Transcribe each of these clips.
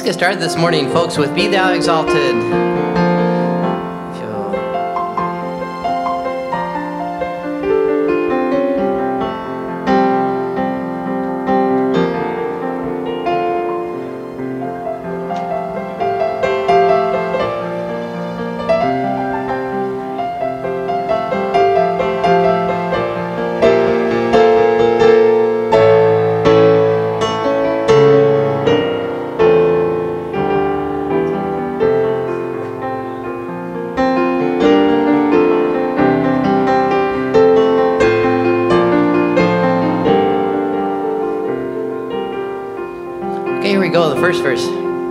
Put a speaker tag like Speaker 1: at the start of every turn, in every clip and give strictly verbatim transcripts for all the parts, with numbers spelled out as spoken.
Speaker 1: get started this morning, folks, with Be Thou Exalted. First verse.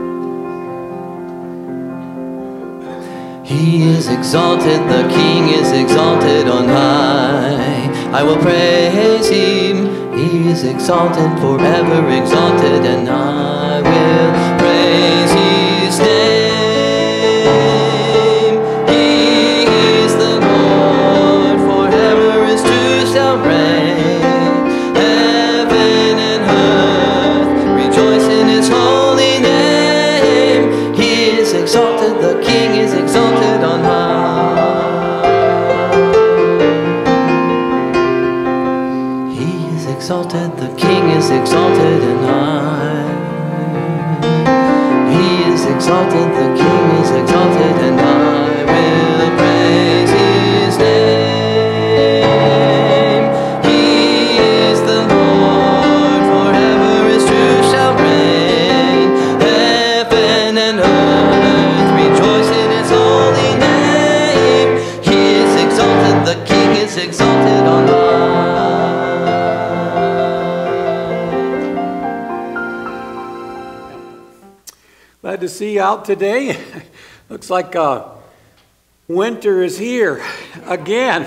Speaker 1: He is exalted, the King is exalted on high. I will praise him. He is exalted, forever exalted, and I will praise his name. He is the Lord, forever his truth shall reign. Heaven and earth rejoice in his holy name. Exalted, the King is exalted on high. He is exalted, the King is exalted and high. He is exalted, the King is exalted, and I will praise his name. He is the Lord, forever his truth shall reign. Heaven and earth rejoice in his holy name. He is exalted, the King is exalted on high.
Speaker 2: Glad to see you out today. Looks like uh, winter is here again.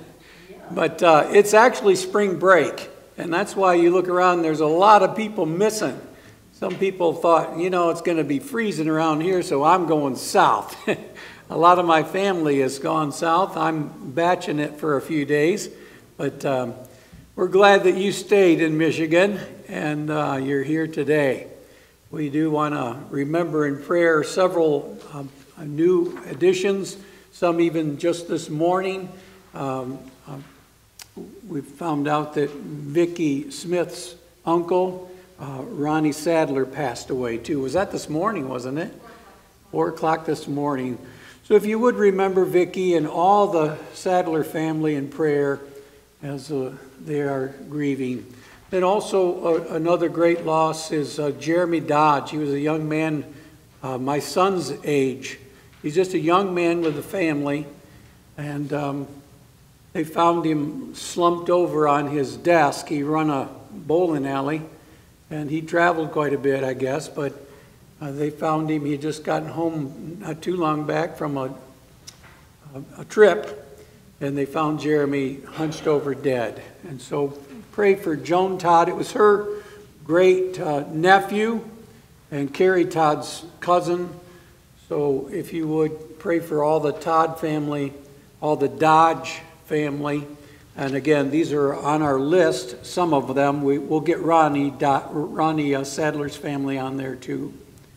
Speaker 2: But uh, it's actually spring break. And that's why you look around, there's a lot of people missing. Some people thought, you know, it's going to be freezing around here, so I'm going south. A lot of my family has gone south. I'm batching it for a few days. But um, we're glad that you stayed in Michigan and uh, you're here today. We do want to remember in prayer several um, new additions, some even just this morning. Um, uh, we found out that Vicki Smith's uncle, Uh, Ronnie Sadler, passed away too. Was that this morning, wasn't it? Four o'clock this morning. So if you would remember Vicki and all the Sadler family in prayer as uh, they are grieving. Then also uh, another great loss is uh, Jeremy Dodge. He was a young man, uh, my son's age. He's just a young man with a family, and um, they found him slumped over on his desk. He run a bowling alley. And he traveled quite a bit, I guess, but uh, they found him. He had just gotten home not too long back from a, a, a trip, and they found Jeremy hunched over dead. And so pray for Joan Todd. It was her great uh, nephew and Carrie Todd's cousin. So if you would pray for all the Todd family, all the Dodge family. And again, these are on our list, some of them. We, we'll get Ronnie, Ronnie uh, Sadler's family on there too.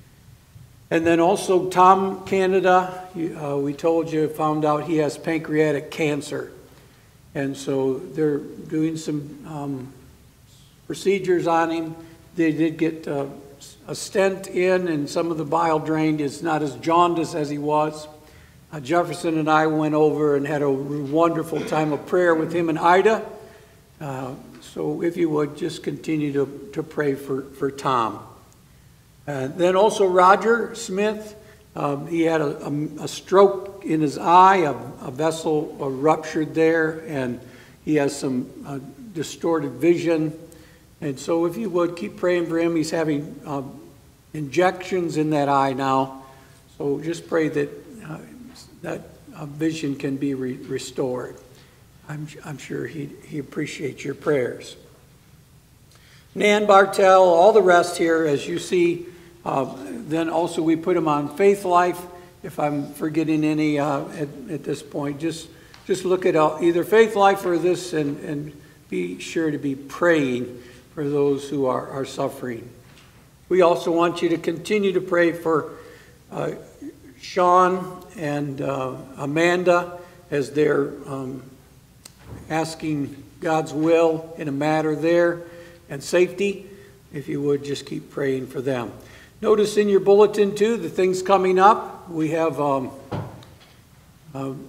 Speaker 2: And then also Tom Canada, uh, we told you, found out he has pancreatic cancer. And so they're doing some um, procedures on him. They did get uh, a stent in and some of the bile drained. It's not as jaundiced as he was. Uh, Jefferson and I went over and had a wonderful time of prayer with him and Ida. Uh, so if you would, just continue to, to pray for, for Tom. Uh, then also Roger Smith. Um, he had a, a, a stroke in his eye, a, a vessel uh, ruptured there, and he has some uh, distorted vision. And so if you would, keep praying for him. He's having uh, injections in that eye now. So just pray that uh, that uh, vision can be re restored. I'm, I'm sure he, he appreciates your prayers. Nan Bartell, all the rest here, as you see. Uh, then also we put them on Faith Life. If I'm forgetting any uh, at, at this point, just just look at uh, either Faith Life or this, and, and be sure to be praying for those who are, are suffering. We also want you to continue to pray for uh, Sean and uh, Amanda as they're um, asking God's will in a matter there and safety. If you would, just keep praying for them. Notice in your bulletin, too, the things coming up. We have um, um,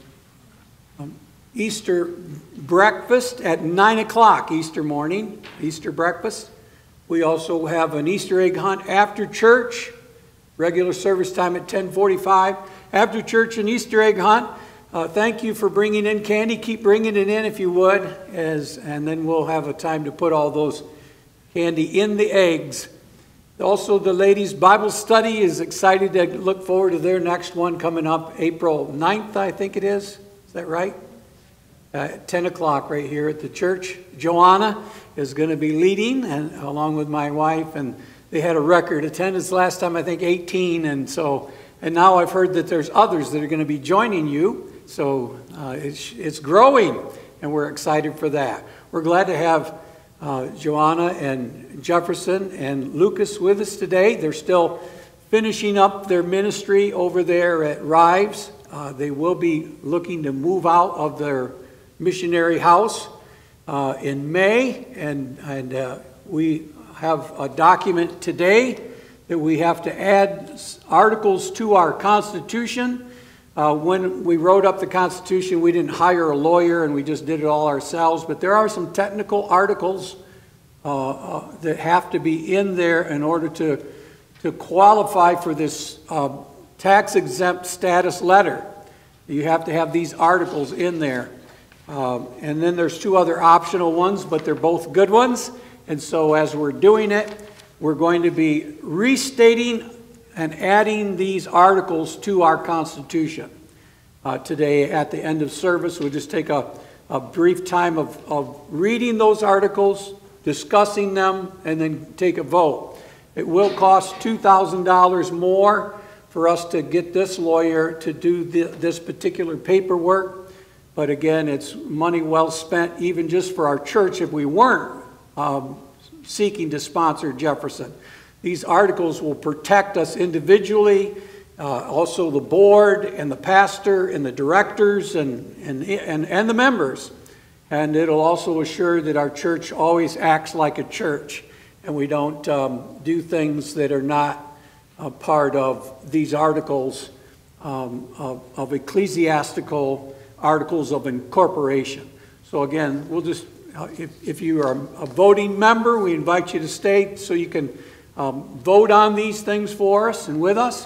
Speaker 2: um, Easter breakfast at nine o'clock Easter morning, Easter breakfast. We also have an Easter egg hunt after church, regular service time at ten forty-five. After church, an Easter egg hunt. Uh, thank you for bringing in candy. Keep bringing it in if you would, as, and then we'll have a time to put all those candy in the eggs. Also, the ladies' Bible study is excited to look forward to their next one coming up April ninth, I think it is. Is that right? Uh, at ten o'clock right here at the church. Joanna is going to be leading, and along with my wife, and they had a record attendance last time, I think eighteen, and so, and now I've heard that there's others that are going to be joining you, so uh, it's, it's growing, and we're excited for that. We're glad to have uh, Joanna and Jefferson and Lucas with us today. They're still finishing up their ministry over there at Rives. Uh, they will be looking to move out of their missionary house uh, in May, and, and uh, we have a document today that we have to add articles to our Constitution. Uh, when we wrote up the Constitution, we didn't hire a lawyer and we just did it all ourselves, but there are some technical articles uh, uh, that have to be in there in order to, to qualify for this uh, tax-exempt status letter. You have to have these articles in there. Um, and then there's two other optional ones, but they're both good ones. And so as we're doing it, we're going to be restating and adding these articles to our Constitution. Uh, today at the end of service, we'll just take a, a brief time of, of reading those articles, discussing them, and then take a vote. It will cost two thousand dollars more for us to get this lawyer to do the, this particular paperwork. But again, it's money well spent, even just for our church, if we weren't um, seeking to sponsor Jefferson. These articles will protect us individually, uh, also the board and the pastor and the directors and, and, and, and the members. And it'll also assure that our church always acts like a church, and we don't um, do things that are not a part of these articles um, of, of ecclesiastical articles of incorporation. So again, we'll just, uh, if, if you are a voting member, we invite you to stay so you can um, vote on these things for us and with us.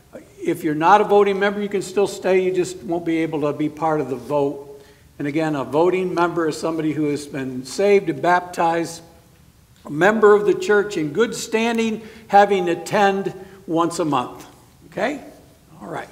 Speaker 2: If you're not a voting member, you can still stay, you just won't be able to be part of the vote. And again, a voting member is somebody who has been saved and baptized, a member of the church in good standing, having attend once a month. Okay? All right.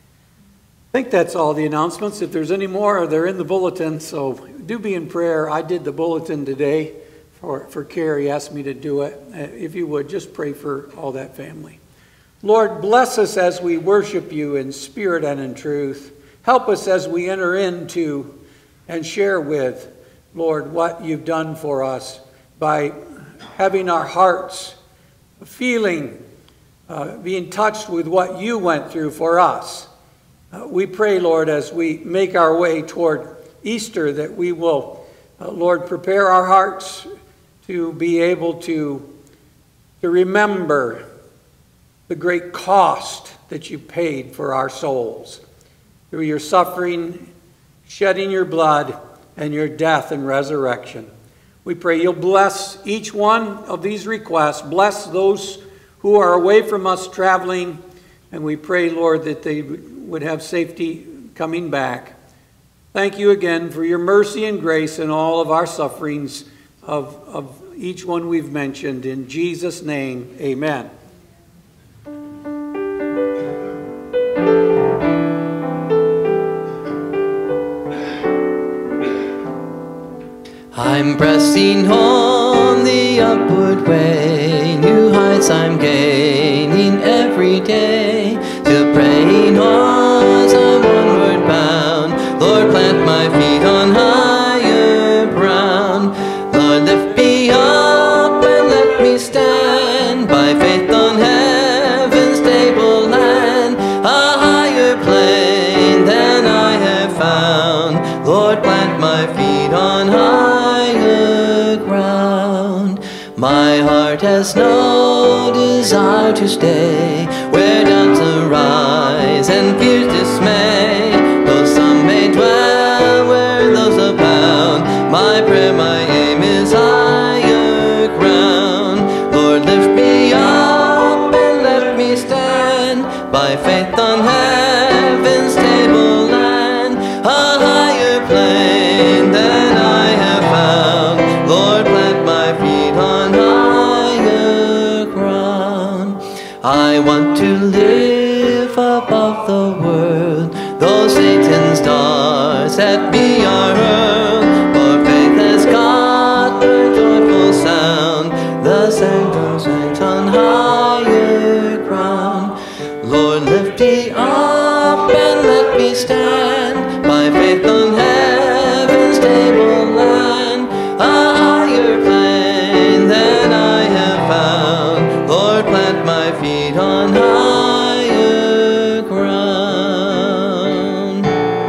Speaker 2: I think that's all the announcements. If there's any more, they're in the bulletin, so do be in prayer. I did the bulletin today for, for Carrie, asked me to do it. If you would, just pray for all that family. Lord, bless us as we worship you in spirit and in truth. Help us as we enter into and share with, Lord, what you've done for us by having our hearts feeling, uh, being touched with what you went through for us. Uh, we pray, Lord, as we make our way toward Easter, that we will, uh, Lord, prepare our hearts to be able to, to remember the great cost that you paid for our souls through your suffering, shedding your blood, and your death and resurrection. We pray you'll bless each one of these requests, bless those who are away from us traveling, and we pray, Lord, that they would have safety coming back. Thank you again for your mercy and grace in all of our sufferings of, of each one we've mentioned. In Jesus' name, amen.
Speaker 1: I'm pressing on the upward way, new heights I'm gaining every day, still praying on I'm onward bound. Lord, plant my feet on higher ground. Lord, lift me up and let me stand by faith. heart has no desire to stay where doubts arise and fears dismay. Though some may dwell where those abound, my prayer, my aim is higher ground. Lord, lift me up and let me stand by faith on heaven's table land, a higher plane than I have found. Lord, plant my feet on higher ground. I want to live above the world, though Satan's darts at me are hurled. For faith has got a joyful sound, the sanctum saints on higher ground. Lord, lift me up and let me stand by faith on heaven's table land, a higher plane than I have found. Lord, plant my feet on higher ground.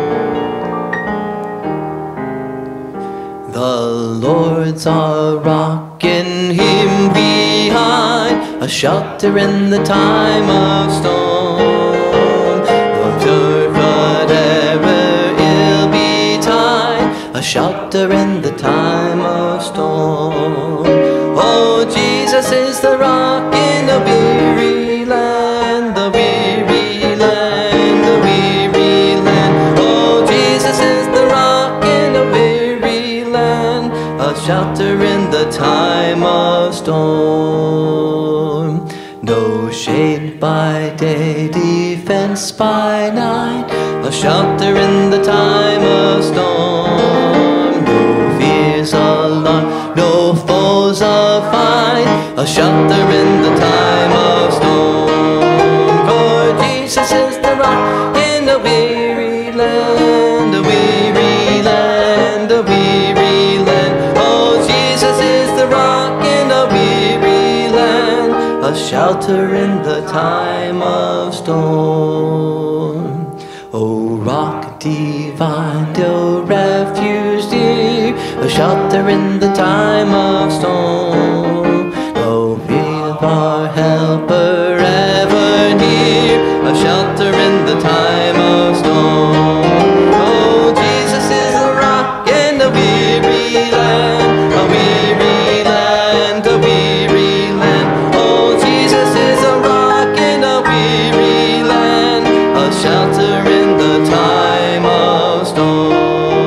Speaker 1: The Lord's our rock, in Him we hide, a shelter in the time of storm. Though turf whatever ill betide, a shelter in the time of storm. Oh, Jesus is the rock in a weary land, the weary land, the weary land. Oh, Jesus is the rock in a weary land, a shelter in the time of storm. No shade by day, defense by night, a shelter in the time of storm. No fears alarm, no foes of fight, a shelter in the time of storm. For Jesus is the rock in a weary land, a weary land, a weary land. Oh, Jesus is the rock in a weary land, a shelter in the time of storm. O rock divine, O refuge dear, a shelter in the time of storm. O be our helper ever near, a shelter in the time of storm. Oh, Jesus is the rock in a weary land, a weary land, a weary land. Oh, Jesus is a rock in a weary land, a shelter in the time of storm.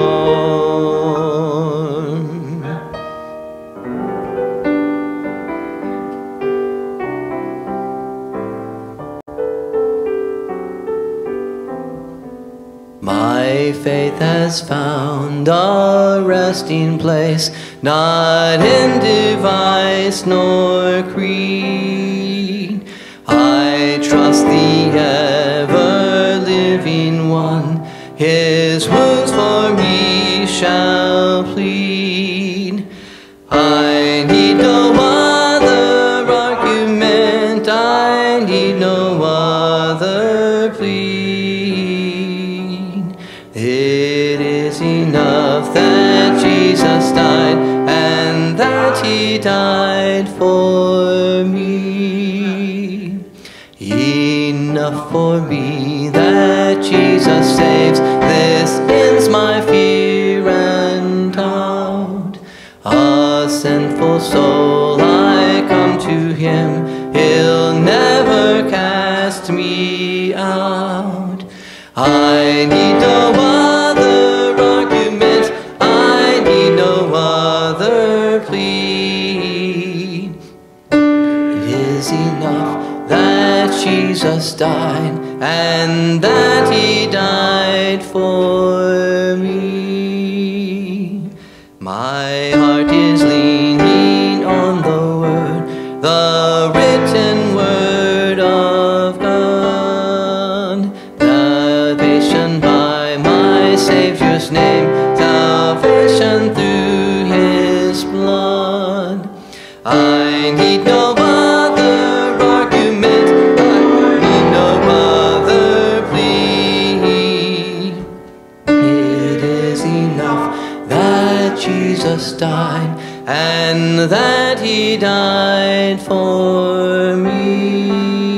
Speaker 1: My faith has found a resting place, not in device nor creed. I trust the ever-living one, His wounds for me shall plead. I need no other argument, I need no other plea. It is enough that Jesus died, and that He died for me. Enough for me that Jesus saves, this ends my fear and doubt. A sinful soul, I come to Him, He'll never cast me out. I need no other argument, I need no other plea. It is enough that Jesus died, and that He died for me. My heart is leaning on the Word, the written Word of God. Salvation by my Savior's name, salvation through His blood. I need no other argument, I need no other plea. It is enough that Jesus died, and that he died for me.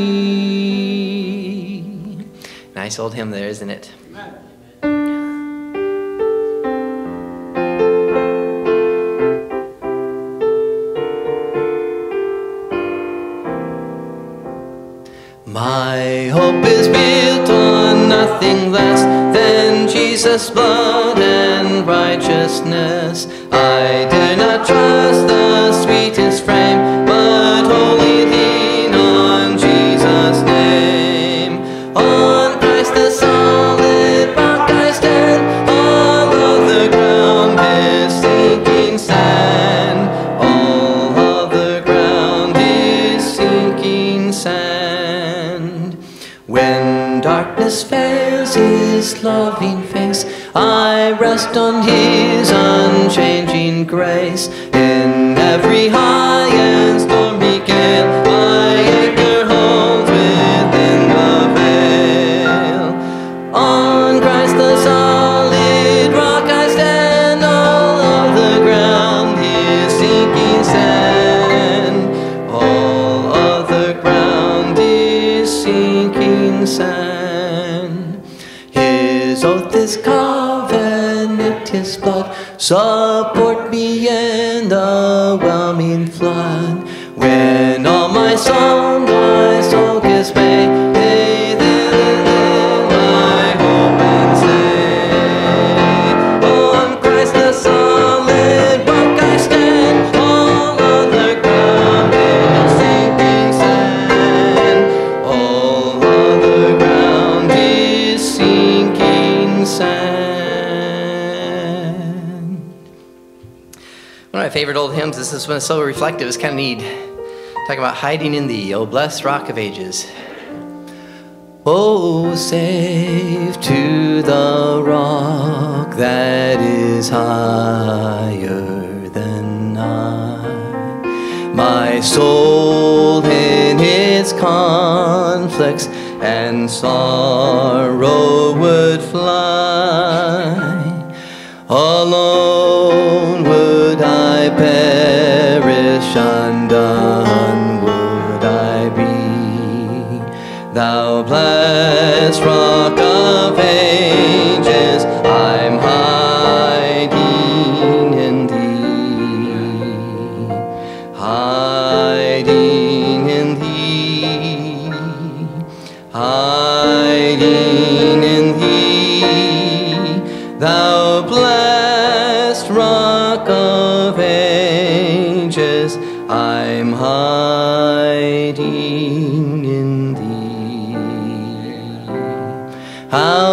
Speaker 1: Nice old hymn there, isn't it? My hope is built on nothing less than Jesus' blood and righteousness. I dare not trust the sweetest frame, but wholly lean on Jesus' name. On Christ the solid rock I stand, all other ground is sinking sand. All other ground is sinking sand. When darkness veils his loving face, I rest on his unchanging grace. In every high and stormy gale, my anchor holds within the veil. On Christ the solid rock I stand, all of the ground is sinking sand. All other ground is sinking sand. His oath is covenant, his blood support me in the whelming flood. When all my soul, my soul gives way, hey, then, then my hope and stay. On Christ the solid rock I stand, all other ground is sinking sand. All other ground is sinking sand. One of my favorite old hymns, this is when it's so reflective, it's kind of neat. Talking about hiding in thee, O blessed rock of ages. Oh, safe to the rock that is higher than I. My soul in its conflicts and sorrow would fly. Alone would I perish, undone would I be. Thou blessed rock of ages, I'm hiding in thee. Hiding in thee. Hiding in thee. Thou blessed rock of ages, I'm hiding in thee. How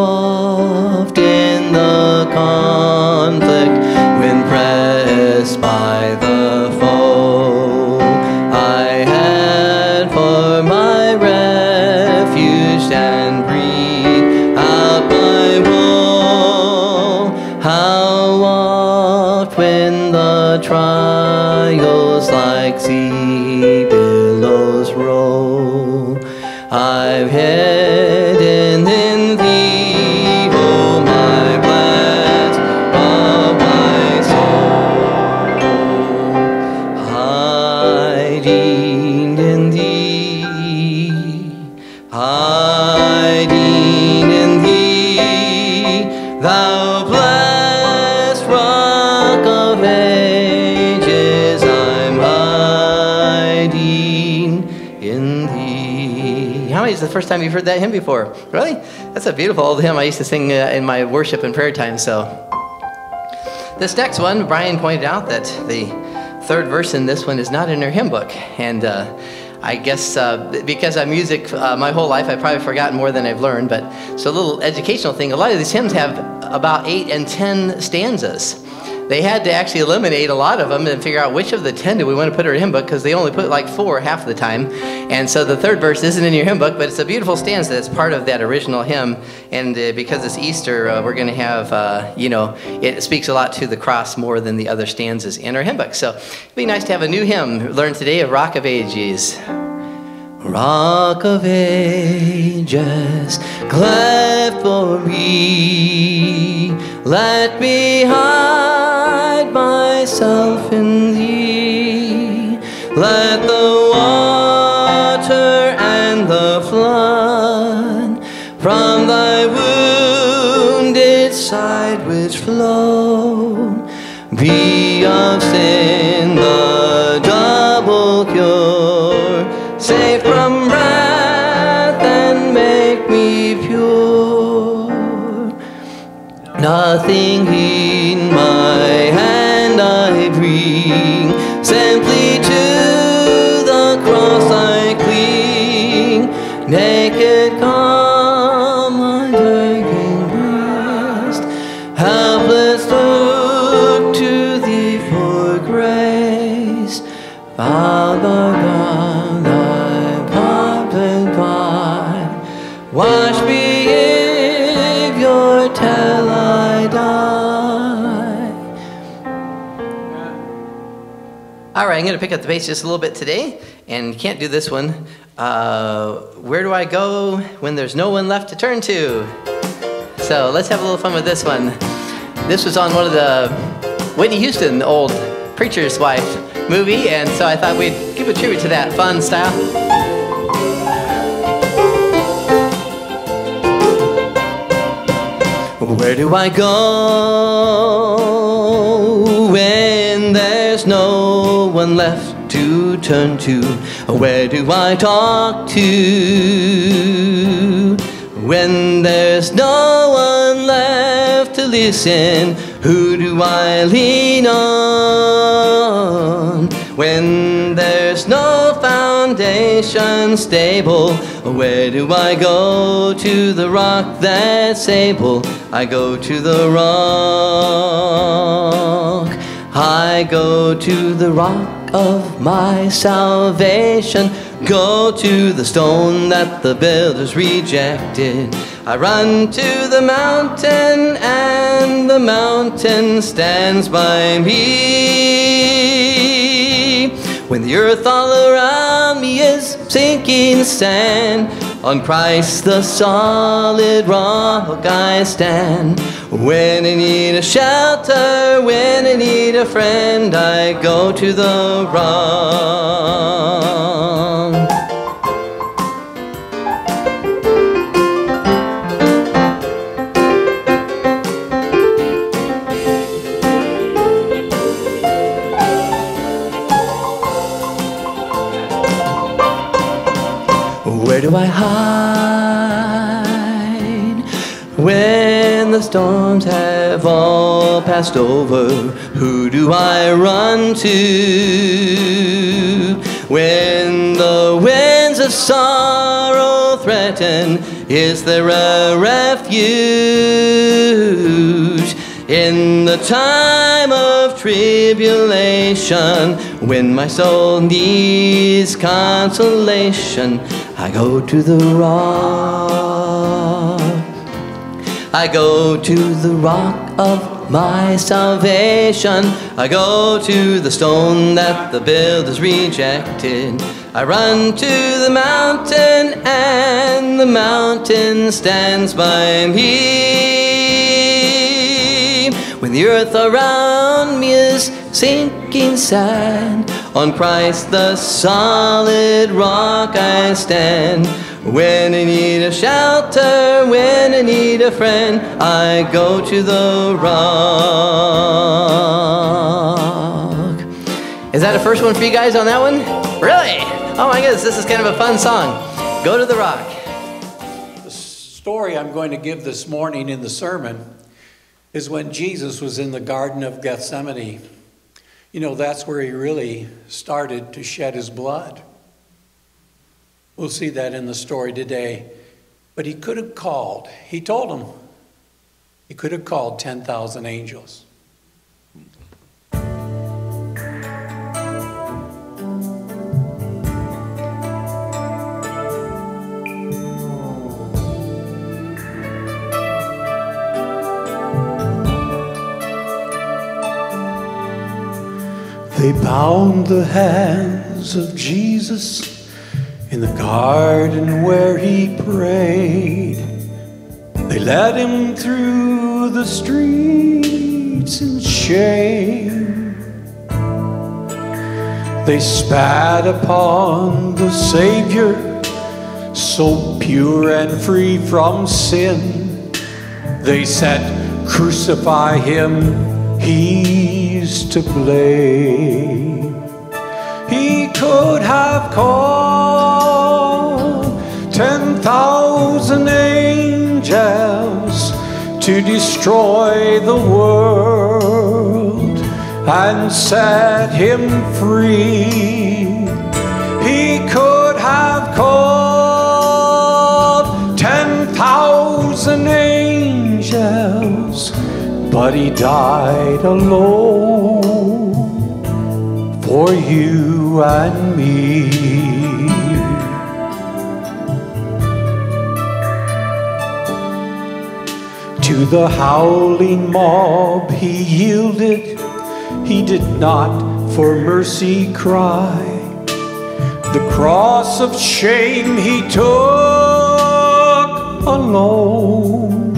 Speaker 1: often the conflict, when pressed by the foe, I had for my refuge and breathed out my woe. How oft when the trials like sea billows roll, I've hidden in thee, oh my blessed of my soul. Hiding in thee, hiding in thee, thou blessed rock of ages, I'm hiding in thee. How many is the first time you've heard that hymn before? Really? That's a beautiful old hymn I used to sing uh, in my worship and prayer time. So this next one, Brian pointed out that the third verse in this one is not in her hymn book. And uh, I guess uh, because I'm music uh, my whole life, I've probably forgotten more than I've learned. But so a little educational thing, a lot of these hymns have about eight and ten stanzas. They had to actually eliminate a lot of them and figure out which of the ten do we want to put in our hymn book, because they only put like four half of the time. And so the third verse isn't in your hymn book, but it's a beautiful stanza that's part of that original hymn. And uh, because it's Easter, uh, we're going to have, uh, you know, it speaks a lot to the cross more than the other stanzas in our hymn book. So it'd be nice to have a new hymn learned today of Rock of Ages. Rock of Ages, cleft for me, let me hide myself in thee. Let the water and the flood from thy wounded side which flow be of sin the double cure, save from wrath and make me pure. Nothing in my hand I bring, simply to the cross I cling. Naked come my aching breast, helpless look to thee for grace. Father God, thy pardon by, wash me in your till I die. All right, I'm going to pick up the pace just a little bit today, and can't do this one. Uh, where do I go when there's no one left to turn to? So let's have a little fun with this one. This was on one of the Whitney Houston, the old Preacher's Wife movie, and so I thought we'd give a tribute to that fun style. Where do I go when there's no one left to turn to? Where do I talk to when there's no one left to listen? Who do I lean on when there's no foundation stable? Where do I go? To the rock that's able. I go to the rock. I go to the rock of my salvation. Go to the stone that the builders rejected. I run to the mountain, and the mountain stands by me. When the earth all around me is sinking sand, on Christ the solid rock I stand. When I need a shelter, when I need a friend, I go to the rock. Where do I hide when the storms have all passed over? Who do I run to when the winds of sorrow threaten? Is there a refuge in the time of tribulation? When my soul needs consolation, I go to the rock. I go to the rock of my salvation. I go to the stone that the builders rejected. I run to the mountain, and the mountain stands by me. When the earth around me is sinking sand, on Christ the solid rock I stand. When I need a shelter, when I need a friend, I go to the rock. Is that a first one for you guys on that one? Really? Oh my goodness, this is kind of a fun song. Go to the rock.
Speaker 2: The story I'm going to give this morning in the sermon is when Jesus was in the Garden of Gethsemane. You know, that's where he really started to shed his blood. We'll see that in the story today. But he could have called, he told them, he could have called ten thousand angels. They bound the hands of Jesus in the garden where he prayed. They led him through the streets deeds and shame. They spat upon the Savior, so pure and free from sin. They said, crucify him, he's to blame. He could have called ten thousand angels to destroy the world and set him free. He could have called ten thousand angels, but he died alone for you and me. To the howling mob he yielded, he did not for mercy cry. The cross of shame he took alone.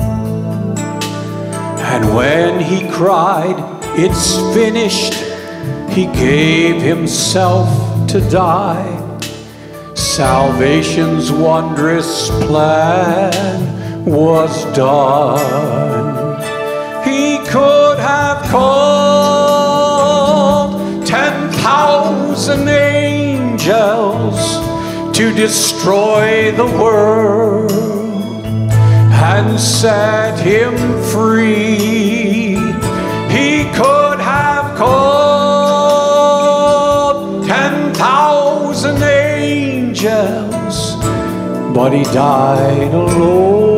Speaker 2: And when he cried, it's finished, he gave himself to die. Salvation's wondrous plan was done. He could have called ten thousand angels to destroy the world and set him free. He could have called ten thousand angels, but he died alone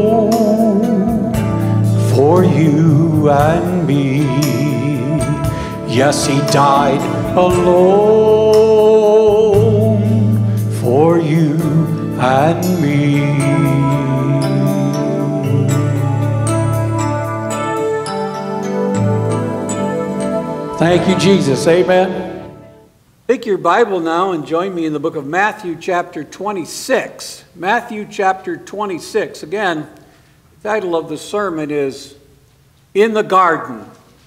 Speaker 2: for you and me. Yes, he died alone for you and me. Thank you, Jesus. Amen. Take your Bible now and join me in the book of Matthew chapter twenty-six. Matthew chapter twenty-six. Again, the title of the sermon is In the Garden,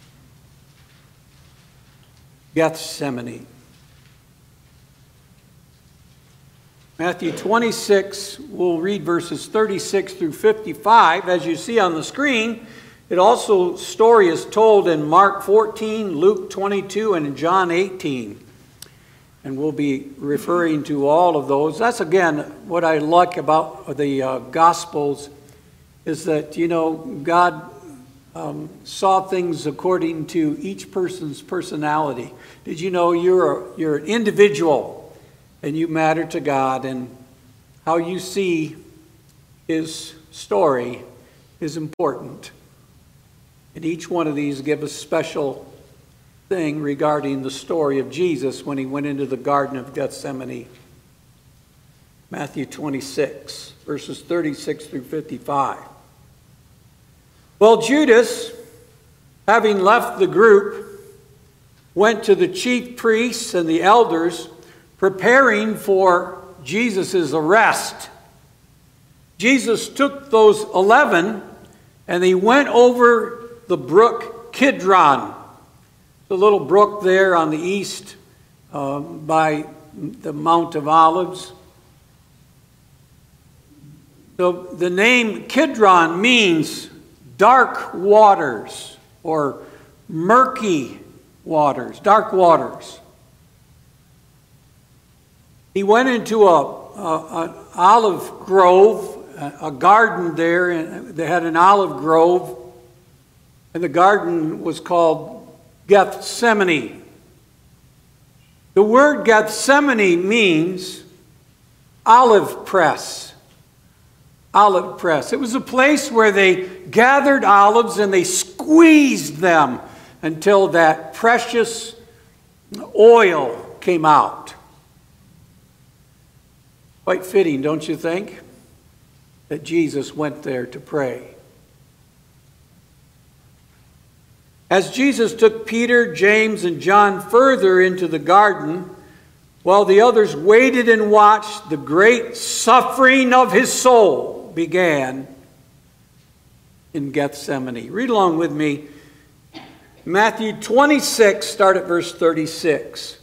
Speaker 2: Gethsemane. Matthew twenty-six, we'll read verses thirty-six through fifty-five. As you see on the screen, it also, story is told in Mark fourteen, Luke twenty-two, and John eighteen. And we'll be referring to all of those. That's, again, what I like about the uh, Gospels is that, you know, God um, saw things according to each person's personality. Did you know you're, a, you're an individual and you matter to God, and how you see his story is important. And each one of these give a special thing regarding the story of Jesus when he went into the Garden of Gethsemane. Matthew twenty-six, verses thirty-six through fifty-five. Well, Judas, having left the group, went to the chief priests and the elders, preparing for Jesus' arrest. Jesus took those eleven and he went over the brook Kidron, the little brook there on the east uh, by the Mount of Olives. So the name Kidron means dark waters or murky waters, dark waters. He went into a, a, an olive grove, a, a garden there, and they had an olive grove, and the garden was called Gethsemane. The word Gethsemane means olive press. Olive press. It was a place where they gathered olives and they squeezed them until that precious oil came out. Quite fitting, don't you think, that Jesus went there to pray. As Jesus took Peter, James, and John further into the garden, while the others waited and watched, the great suffering of his soul began in Gethsemane. Read along with me Matthew twenty-six, start at verse thirty-six.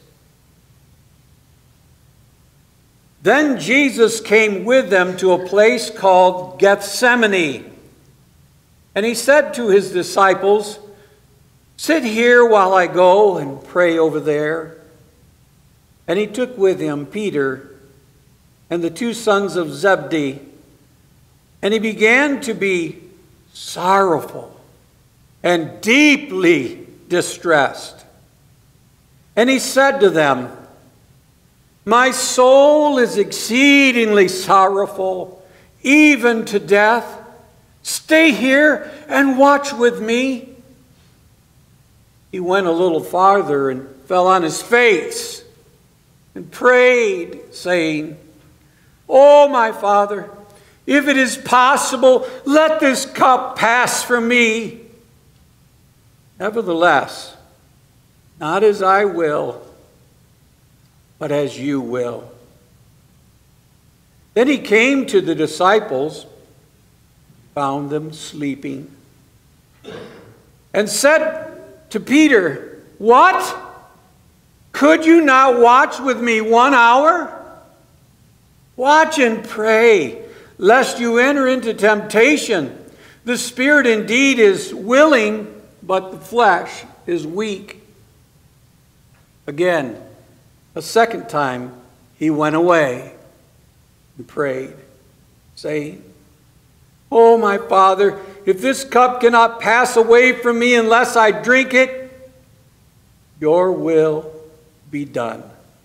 Speaker 2: Then Jesus came with them to a place called Gethsemane. And he said to his disciples, "Sit here while I go and pray over there." And he took with him Peter and the two sons of Zebedee, and he began to be sorrowful and deeply distressed. And he said to them, "My soul is exceedingly sorrowful, even to death. Stay here and watch with me." He went a little farther and fell on his face and prayed, saying, "Oh, my Father, if it is possible, let this cup pass from me. Nevertheless, not as I will, but as you will." Then he came to the disciples, found them sleeping, and said to Peter, "What? Could you not watch with me one hour? Watch and pray, lest you enter into temptation. The spirit indeed is willing, but the flesh is weak." Again, a second time, he went away and prayed, saying, "Oh, my Father, if this cup cannot pass away from me unless I drink it, your will be done."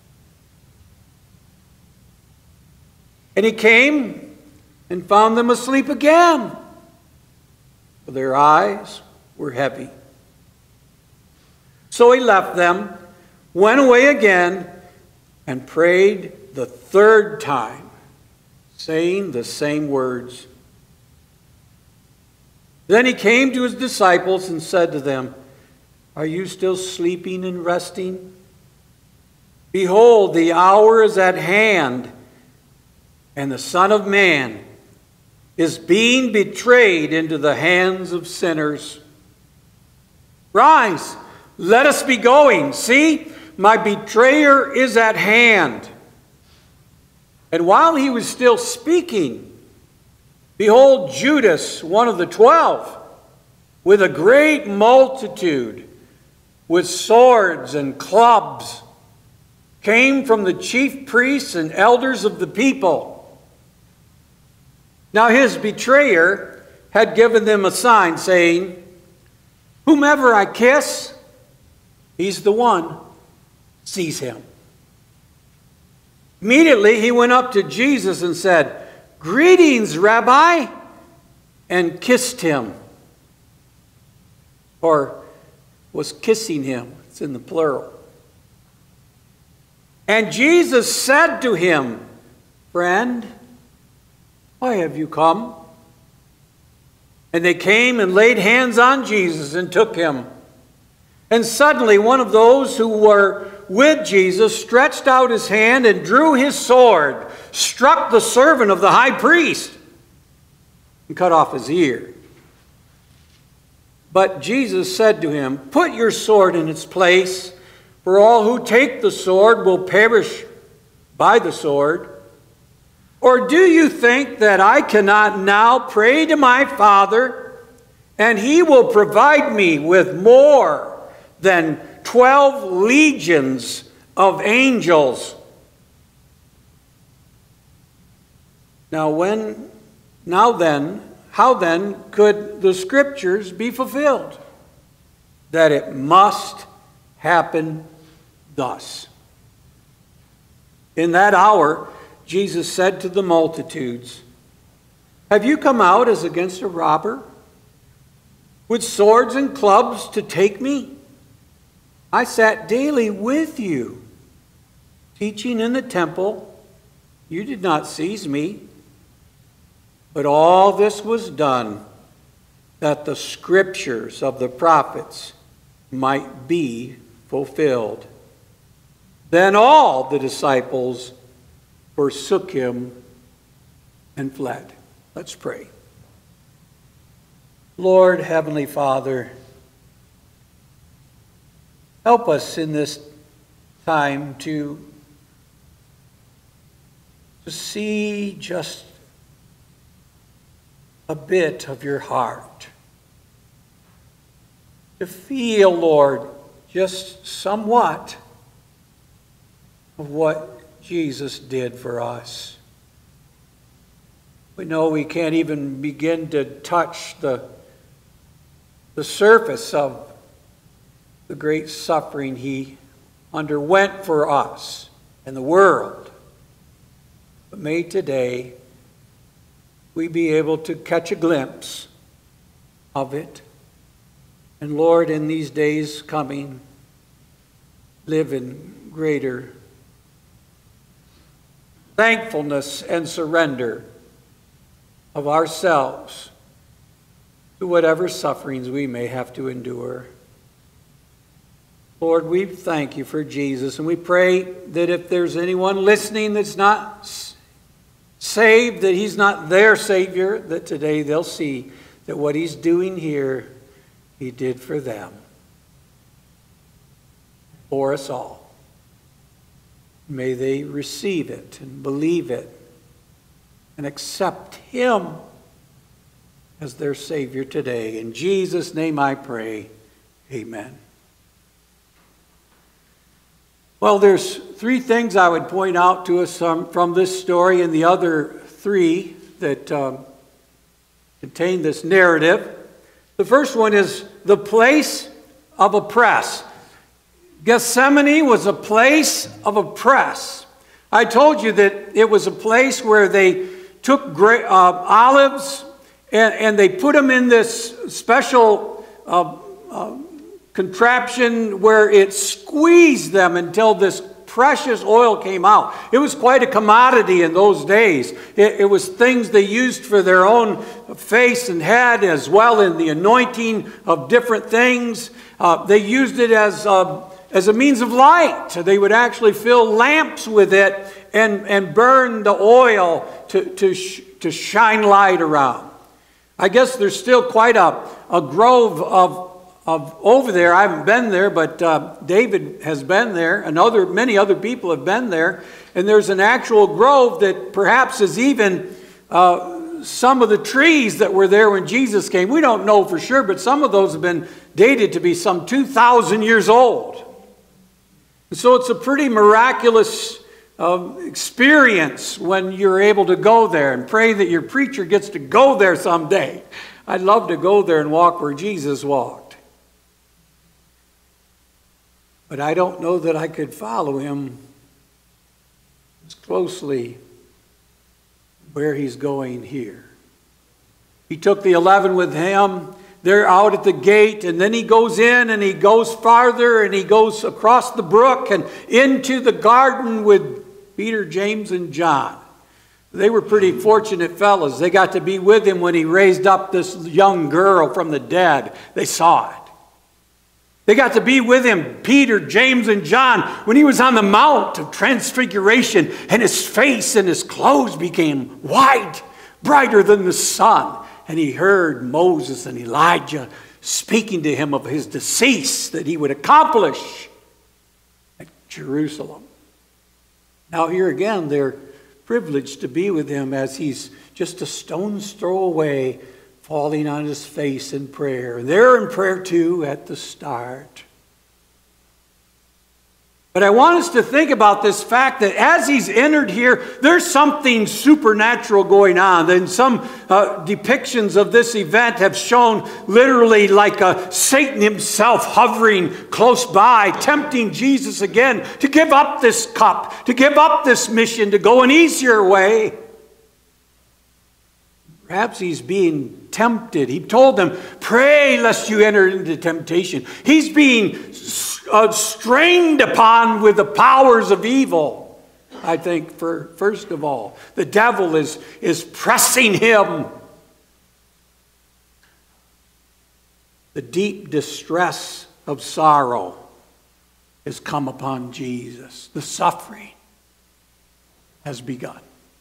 Speaker 2: And he came and found them asleep again, for their eyes were heavy. So he left them, went away again, and prayed the third time, saying the same words. Then he came to his disciples and said to them, "Are you still sleeping and resting? Behold, the hour is at hand, and the Son of Man is being betrayed into the hands of sinners. Rise, let us be going. See, my betrayer is at hand." And while he was still speaking, behold, Judas, one of the twelve, with a great multitude, with swords and clubs, came from the chief priests and elders of the people. Now his betrayer had given them a sign, saying, "Whomever I kiss, he's the one. Seize him." Immediately he went up to Jesus and said, "Greetings, Rabbi," and kissed him, or was kissing him. It's in the plural. And Jesus said to him, "Friend, why have you come?" And they came and laid hands on Jesus and took him. And suddenly one of those who were with Jesus stretched out his hand and drew his sword, struck the servant of the high priest, and cut off his ear. But Jesus said to him, "Put your sword in its place, for all who take the sword will perish by the sword. Or do you think that I cannot now pray to my Father, and he will provide me with more than twelve legions of angels?" Now when, now then, how then could the scriptures be fulfilled? That it must happen thus. In that hour, Jesus said to the multitudes, "Have you come out as against a robber, with swords and clubs to take me? I sat daily with you, teaching in the temple. You did not seize me. But all this was done, that the scriptures of the prophets might be fulfilled." Then all the disciples forsook him and fled. Let's pray. Lord, Heavenly Father, Help us in this time to, to see just a bit of your heart. To feel, Lord, just somewhat of what Jesus did for us. We know we can't even begin to touch the, the surface of the great suffering he underwent for us and the world. But may today we be able to catch a glimpse of it. And Lord, in these days coming, live in greater thankfulness and surrender of ourselves to whatever sufferings we may have to endure. Lord, we thank you for Jesus, and we pray that if there's anyone listening that's not saved, that he's not their Savior, that today they'll see that what he's doing here, he did for them, for us all. May they receive it and believe it and accept him as their Savior today. In Jesus' name I pray, amen. Well, there's three things I would point out to us um, from this story, and the other three that um, contain this narrative. The first one is the place of a press. Gethsemane was a place of a press. I told you that it was a place where they took gra- uh, olives and, and they put them in this special uh, uh, contraption where it squeezed them until this precious oil came out. It was quite a commodity in those days. It, it was things they used for their own face and head, as well in the anointing of different things. Uh, they used it as, uh, as a means of light. They would actually fill lamps with it and, and burn the oil to, to, sh to shine light around. I guess there's still quite a, a grove of Of over there. I haven't been there, but uh, David has been there, and other many other people have been there. And there's an actual grove that perhaps is even uh, some of the trees that were there when Jesus came. We don't know for sure, but some of those have been dated to be some two thousand years old. And so it's a pretty miraculous uh, experience when you're able to go there, and pray that your preacher gets to go there someday. I'd love to go there and walk where Jesus walked. But I don't know that I could follow him as closely where he's going here. He took the eleven with him. They're out at the gate, and then he goes in and he goes farther and he goes across the brook and into the garden with Peter, James, and John. They were pretty fortunate fellows. They got to be with him when he raised up this young girl from the dead. They saw it. They got to be with him, Peter, James, and John, when he was on the Mount of Transfiguration, and his face and his clothes became white, brighter than the sun. And he heard Moses and Elijah speaking to him of his decease that he would accomplish at Jerusalem. Now here again, they're privileged to be with him as he's just a stone's throw away, falling on his face in prayer. And they're in prayer too at the start. But I want us to think about this fact that as he's entered here, there's something supernatural going on. And some uh, depictions of this event have shown literally like a Satan himself hovering close by, tempting Jesus again to give up this cup, to give up this mission, to go an easier way. Perhaps he's being tempted. He told them, pray lest you enter into temptation. He's being uh, strained upon with the powers of evil. I think, for first of all, the devil is, is pressing him. The deep distress of sorrow has come upon Jesus. The suffering has begun.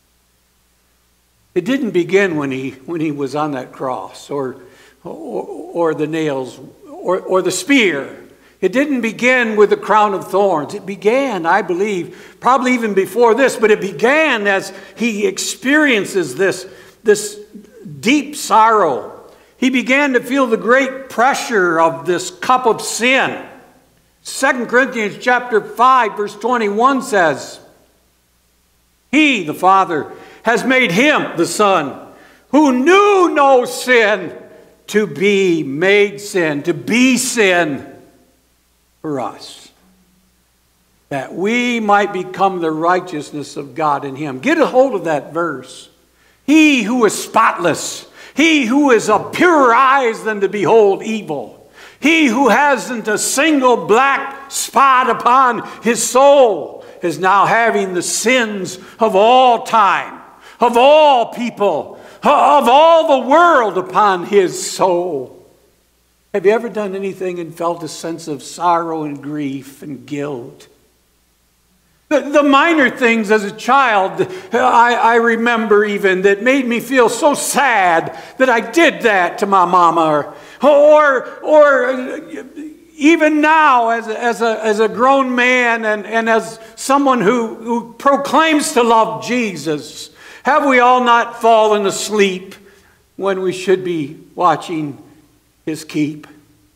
Speaker 2: It didn't begin when he, when he was on that cross, or, or, or the nails, or, or the spear. It didn't begin with the crown of thorns. It began, I believe, probably even before this, but it began as he experiences this, this deep sorrow. He began to feel the great pressure of this cup of sin. Second Corinthians chapter five, verse twenty-one says, He, the Father, has made him, the Son, who knew no sin, to be made sin, to be sin for us, that we might become the righteousness of God in him. Get a hold of that verse. He who is spotless, he who is of purer eyes than to behold evil, he who hasn't a single black spot upon his soul is now having the sins of all time, of all people, of all the world upon his soul. Have you ever done anything and felt a sense of sorrow and grief and guilt? The, the minor things as a child, I, I remember even, that made me feel so sad that I did that to my mama. Or, or, or even now as a, as a, as a grown man and, and as someone who, who proclaims to love Jesus, have we all not fallen asleep when we should be watching his keep?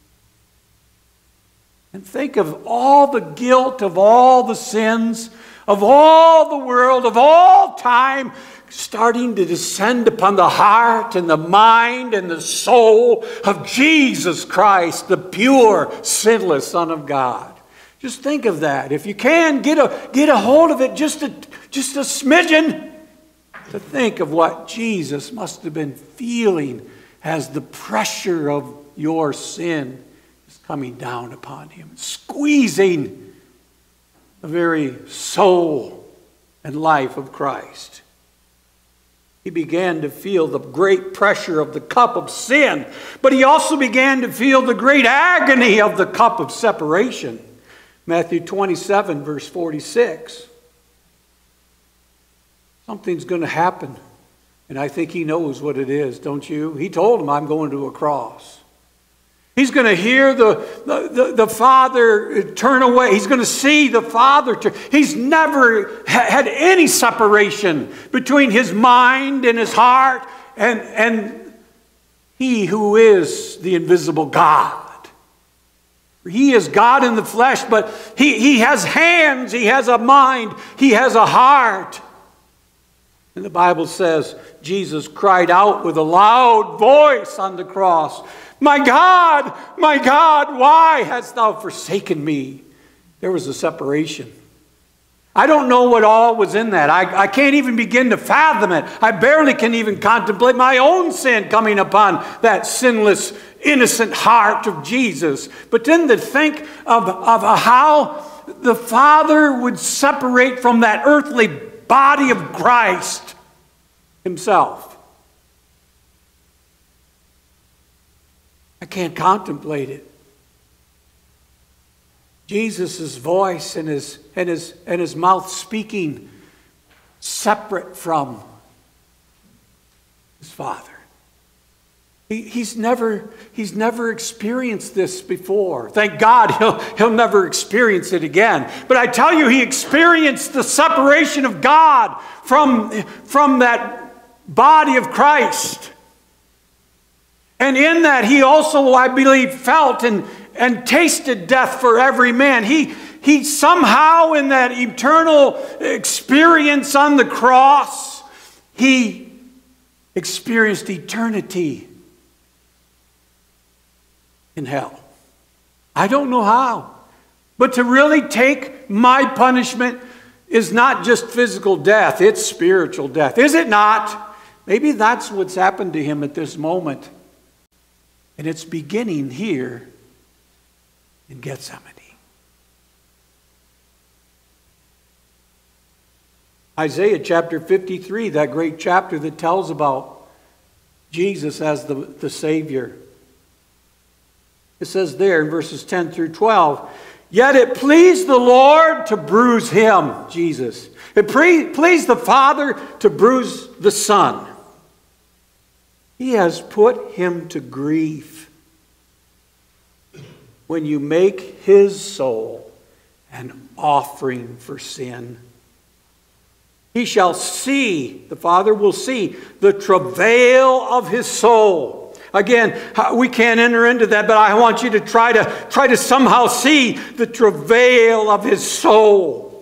Speaker 2: And think of all the guilt, of all the sins, of all the world, of all time, starting to descend upon the heart and the mind and the soul of Jesus Christ, the pure, sinless Son of God. Just think of that. If you can, get a, get a hold of it, just a, just a smidgen, to think of what Jesus must have been feeling as the pressure of your sin is coming down upon him, squeezing the very soul and life of Christ. He began to feel the great pressure of the cup of sin, but he also began to feel the great agony of the cup of separation. Matthew twenty-seven, verse forty-six. Something's going to happen, and I think he knows what it is, don't you? He told him, I'm going to a cross. He's going to hear the, the, the, the Father turn away. He's going to see the Father turn. He's never had any separation between his mind and his heart and, and he who is the invisible God. He is God in the flesh, but he, he has hands, he has a mind, he has a heart. And the Bible says Jesus cried out with a loud voice on the cross, My God, my God, why hast thou forsaken me? There was a separation. I don't know what all was in that. I, I can't even begin to fathom it. I barely can even contemplate my own sin coming upon that sinless, innocent heart of Jesus. But then to think of, of how the Father would separate from that earthly body of Christ himself. I can't contemplate it. Jesus' voice and his, and, his, and his mouth speaking separate from his Father. He, he's, never, he's never experienced this before. Thank God he'll, he'll never experience it again. But I tell you, he experienced the separation of God from, from that body of Christ. And in that, he also, I believe, felt and, and tasted death for every man. He, he somehow, in that eternal experience on the cross, he experienced eternity in hell. I don't know how. But to really take my punishment is not just physical death, it's spiritual death. Is it not? Maybe that's what's happened to him at this moment. And it's beginning here in Gethsemane. Isaiah chapter fifty-three, that great chapter that tells about Jesus as the, the Savior. It says there in verses ten through twelve, Yet it pleased the Lord to bruise him, Jesus. It pre- pleased the Father to bruise the Son. He has put him to grief. when you make his soul an offering for sin. He shall see, the Father will see, the travail of his soul. Again, we can't enter into that, but I want you to try to try to somehow see the travail of his soul.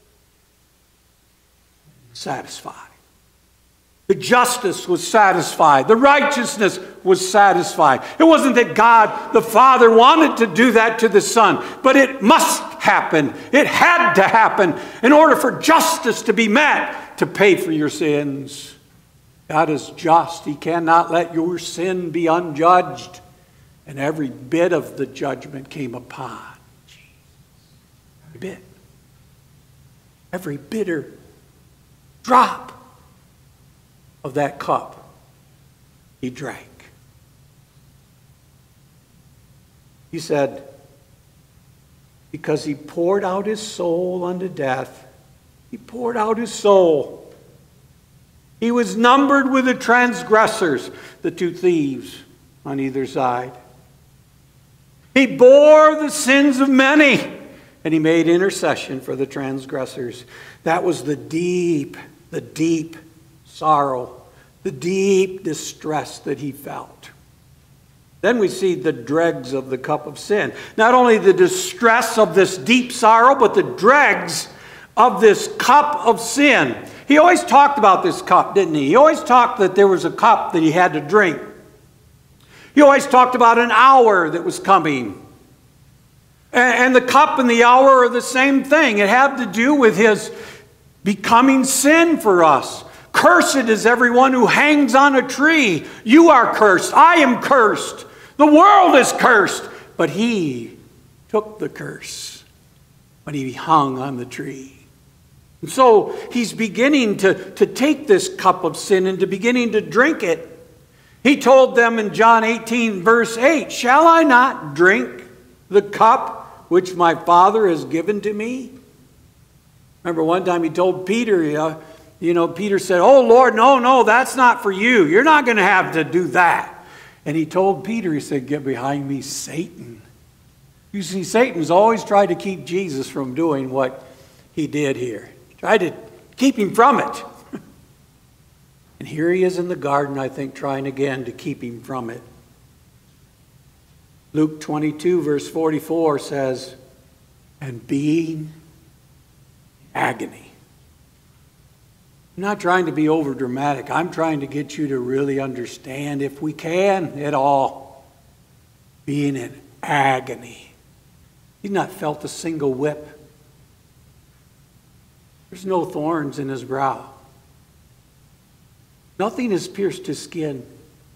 Speaker 2: Satisfied. The justice was satisfied. The righteousness was satisfied. It wasn't that God, the Father, wanted to do that to the Son, but it must happen. It had to happen in order for justice to be met, to pay for your sins. God is just. He cannot let your sin be unjudged. And every bit of the judgment came upon Jesus. Every bit. Every bitter drop of that cup he drank. He said, because he poured out his soul unto death, he poured out his soul. He was numbered with the transgressors, the two thieves on either side. He bore the sins of many, and he made intercession for the transgressors. That was the deep, the deep sorrow, the deep distress that he felt. Then we see the dregs of the cup of sin. Not only the distress of this deep sorrow, but the dregs of this cup of sin. He always talked about this cup, didn't he? He always talked that there was a cup that he had to drink. He always talked about an hour that was coming. And the cup and the hour are the same thing. It had to do with his becoming sin for us. Cursed is everyone who hangs on a tree. You are cursed. I am cursed. The world is cursed. But he took the curse when he hung on the tree. And so he's beginning to, to take this cup of sin and to beginning to drink it. He told them in John eighteen, verse eight, shall I not drink the cup which my Father has given to me? Remember one time he told Peter, uh, you know, Peter said, oh Lord, no, no, that's not for you. You're not going to have to do that. And he told Peter, he said, get behind me, Satan. You see, Satan's always tried to keep Jesus from doing what he did here. Tried to keep him from it. And here he is in the garden, I think, trying again to keep him from it. Luke twenty-two, verse forty-four says, and being in agony. I'm not trying to be over dramatic. I'm trying to get you to really understand, if we can at all, being in agony. He's not felt a single whip. There's no thorns in his brow. Nothing has pierced his skin.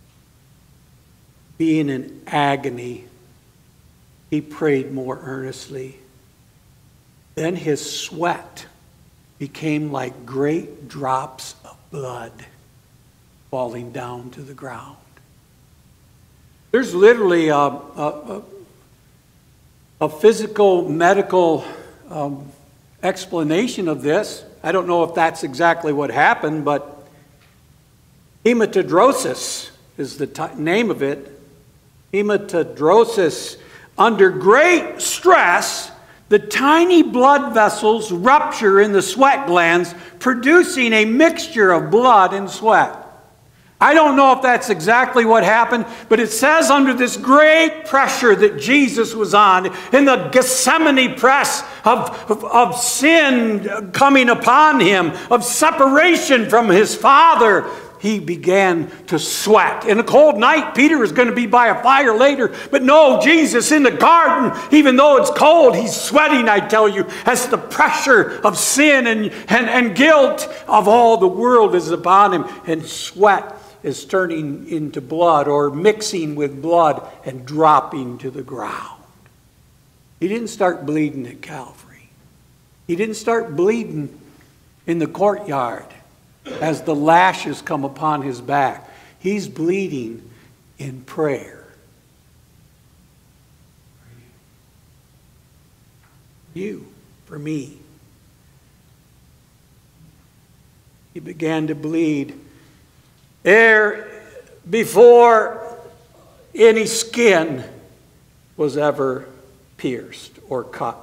Speaker 2: Being in agony, he prayed more earnestly. Then his sweat became like great drops of blood falling down to the ground. There's literally a, a, a physical, medical um, explanation of this. I don't know if that's exactly what happened, but hematidrosis is the t- name of it. Hematidrosis. Under great stress, the tiny blood vessels rupture in the sweat glands, producing a mixture of blood and sweat. I don't know if that's exactly what happened, but it says under this great pressure that Jesus was on, in the Gethsemane press of, of, of sin coming upon him, of separation from his Father, he began to sweat. In a cold night, Peter is going to be by a fire later. But no, Jesus in the garden, even though it's cold, he's sweating, I tell you, as the pressure of sin and, and, and guilt of all the world is upon him. And sweat is turning into blood, or mixing with blood and dropping to the ground. He didn't start bleeding at Calvary. He didn't start bleeding in the courtyard as the lashes come upon his back. He's bleeding in prayer. You, for me. He began to bleed ere before any skin was ever pierced or cut.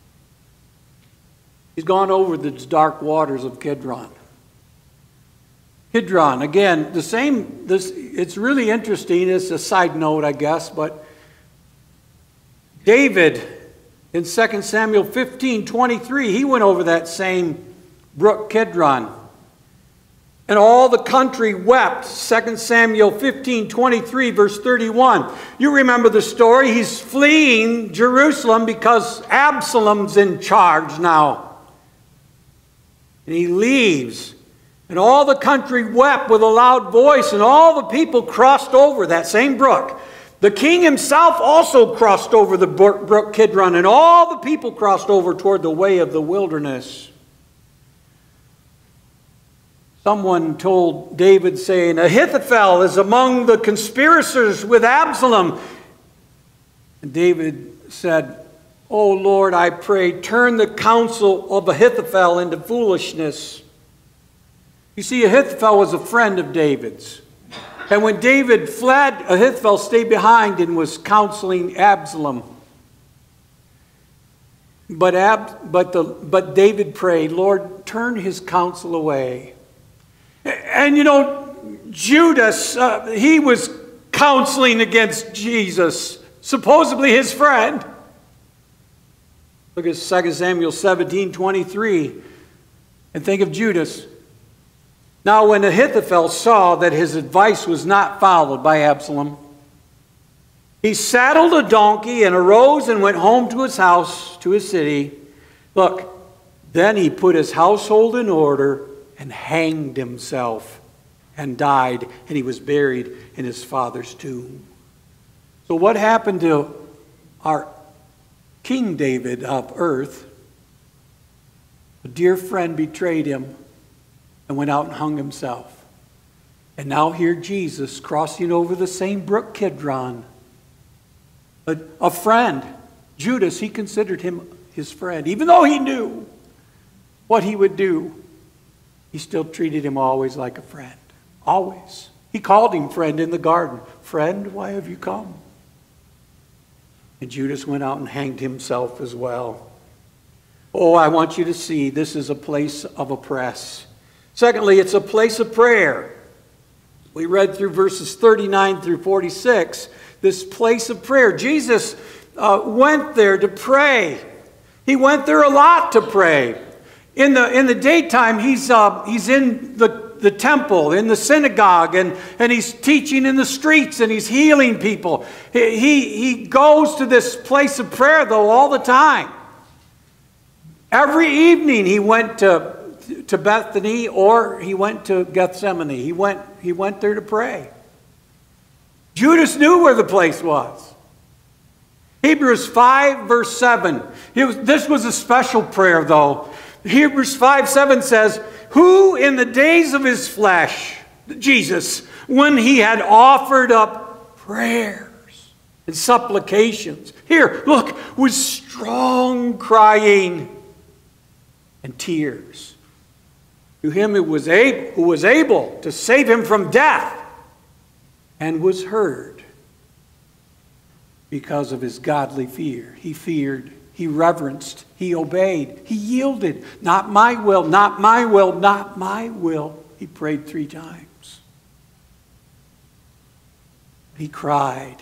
Speaker 2: He's gone over the dark waters of Kidron. Kidron, again, the same, this, it's really interesting. It's a side note, I guess, but David in Second Samuel fifteen twenty-three, he went over that same brook Kidron. And all the country wept. Second Samuel fifteen twenty-three, verse thirty-one. You remember the story. He's fleeing Jerusalem because Absalom's in charge now. And he leaves. And all the country wept with a loud voice, and all the people crossed over that same brook. The king himself also crossed over the brook Kidron, and all the people crossed over toward the way of the wilderness. Someone told David, saying, Ahithophel is among the conspirators with Absalom. And David said, O Lord, I pray, turn the counsel of Ahithophel into foolishness. You see, Ahithophel was a friend of David's. And when David fled, Ahithophel stayed behind and was counseling Absalom. But, Ab, but, the, but David prayed, Lord, turn his counsel away. And you know, Judas, uh, he was counseling against Jesus, supposedly his friend. Look at Second Samuel seventeen twenty-three and think of Judas. Now when Ahithophel saw that his advice was not followed by Absalom, he saddled a donkey and arose and went home to his house, to his city. Look, then he put his household in order and hanged himself and died, and he was buried in his father's tomb. So what happened to our King David of earth? A dear friend betrayed him and went out and hung himself. And now here Jesus crossing over the same brook Kidron. A, a friend, Judas, he considered him his friend. Even though he knew what he would do, he still treated him always like a friend. Always. He called him friend in the garden. Friend, why have you come? And Judas went out and hanged himself as well. Oh, I want you to see this is a place of oppress. Secondly, it's a place of prayer. We read through verses thirty-nine through forty-six, this place of prayer. Jesus uh, went there to pray. He went there a lot to pray. In the, in the daytime, he's, uh, he's in the, the temple, in the synagogue, and, and he's teaching in the streets, and he's healing people. He, he, he goes to this place of prayer, though, all the time. Every evening he went to, to Bethany, or he went to Gethsemane. He went, he went there to pray. Judas knew where the place was. Hebrews five, verse seven. It was, this was a special prayer, though. Hebrews five seven says, who in the days of his flesh, Jesus, when he had offered up prayers and supplications, here, look, with strong crying and tears, to him who was able, who was able to save him from death, and was heard because of his godly fear. He feared. He reverenced, he obeyed, he yielded. Not my will, not my will, not my will. He prayed three times. He cried.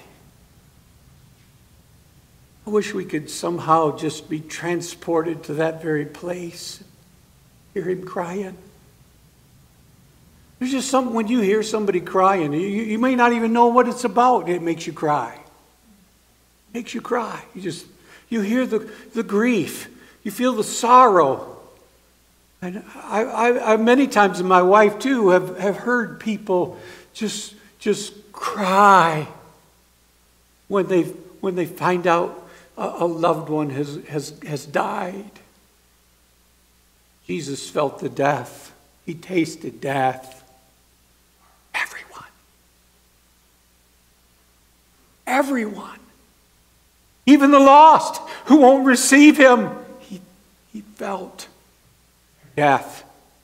Speaker 2: I wish we could somehow just be transported to that very place. Hear him crying. There's just something when you hear somebody crying, you, you may not even know what it's about. It makes you cry. It makes you cry. You just... You hear the, the grief. You feel the sorrow. And I, I, I many times, and my wife too, have, have heard people just, just cry when they, when they find out a, a loved one has, has, has died. Jesus felt the death. He tasted death. Everyone. Everyone. Even the lost who won't receive him, he, he felt death.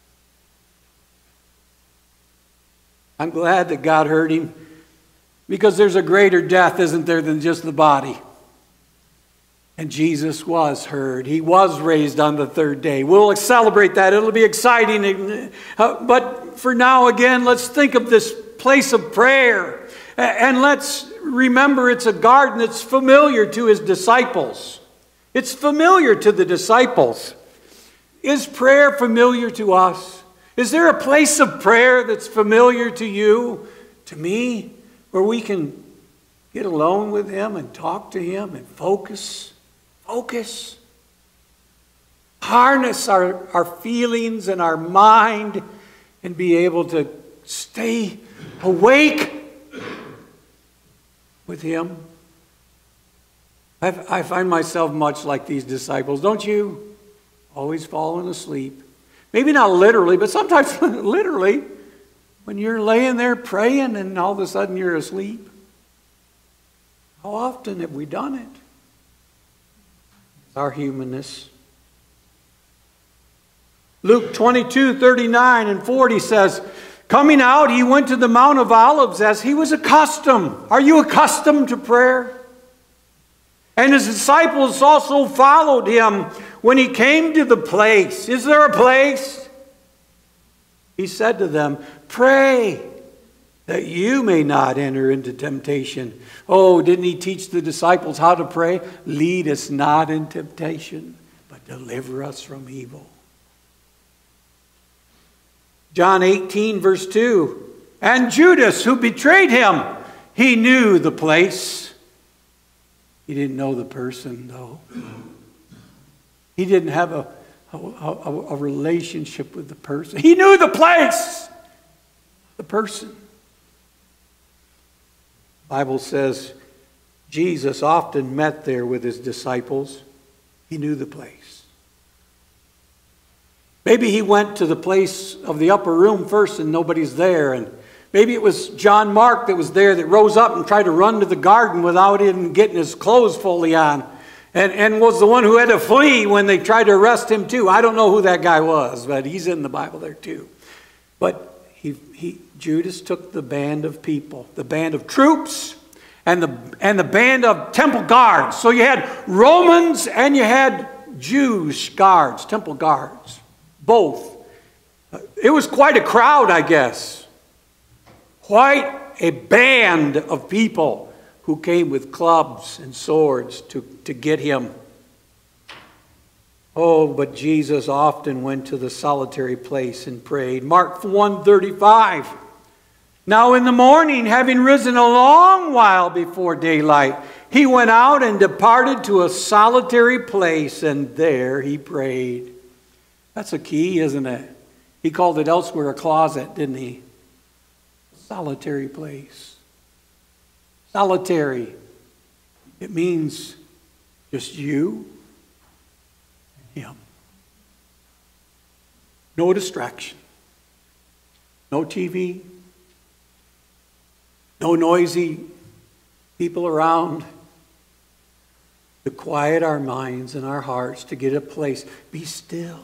Speaker 2: I'm glad that God heard him, because there's a greater death, isn't there, than just the body. And Jesus was heard. He was raised on the third day. We'll celebrate that. It'll be exciting. Uh, but for now, again, let's think of this place of prayer. And let's remember it's a garden that's familiar to his disciples. It's familiar to the disciples. Is prayer familiar to us? Is there a place of prayer that's familiar to you, to me, where we can get alone with him and talk to him and focus? Focus. Harness our, our feelings and our mind and be able to stay awake with him. I've, I find myself much like these disciples, don't you? Always falling asleep. Maybe not literally, but sometimes literally, when you're laying there praying and all of a sudden you're asleep. How often have we done it? Our humanness. Luke twenty-two, thirty-nine and forty says, coming out, he went to the Mount of Olives as he was accustomed. Are you accustomed to prayer? And his disciples also followed him when he came to the place. Is there a place? He said to them, pray that you may not enter into temptation. Oh, didn't he teach the disciples how to pray? Lead us not in temptation, but deliver us from evil. John eighteen, verse two. And Judas, who betrayed him, he knew the place. He didn't know the person, though. He didn't have a, a, a, a relationship with the person. He knew the place, the person. The Bible says Jesus often met there with his disciples. He knew the place. Maybe he went to the place of the upper room first and nobody's there. And maybe it was John Mark that was there that rose up and tried to run to the garden without even getting his clothes fully on. And, and was the one who had to flee when they tried to arrest him too. I don't know who that guy was, but he's in the Bible there too. But he, he, Judas took the band of people, the band of troops, and the, and the band of temple guards. So you had Romans and you had Jewish guards, temple guards, both. It was quite a crowd, I guess. Quite a band of people who came with clubs and swords to, to get him. Oh, but Jesus often went to the solitary place and prayed. Mark one thirty-five. Now in the morning, having risen a long while before daylight, he went out and departed to a solitary place, and there he prayed. That's a key, isn't it? He called it elsewhere a closet, didn't he? Solitary place. Solitary. It means just you and him. No distraction. No T V. No noisy people around. To quiet our minds and our hearts, to get a place. Be still.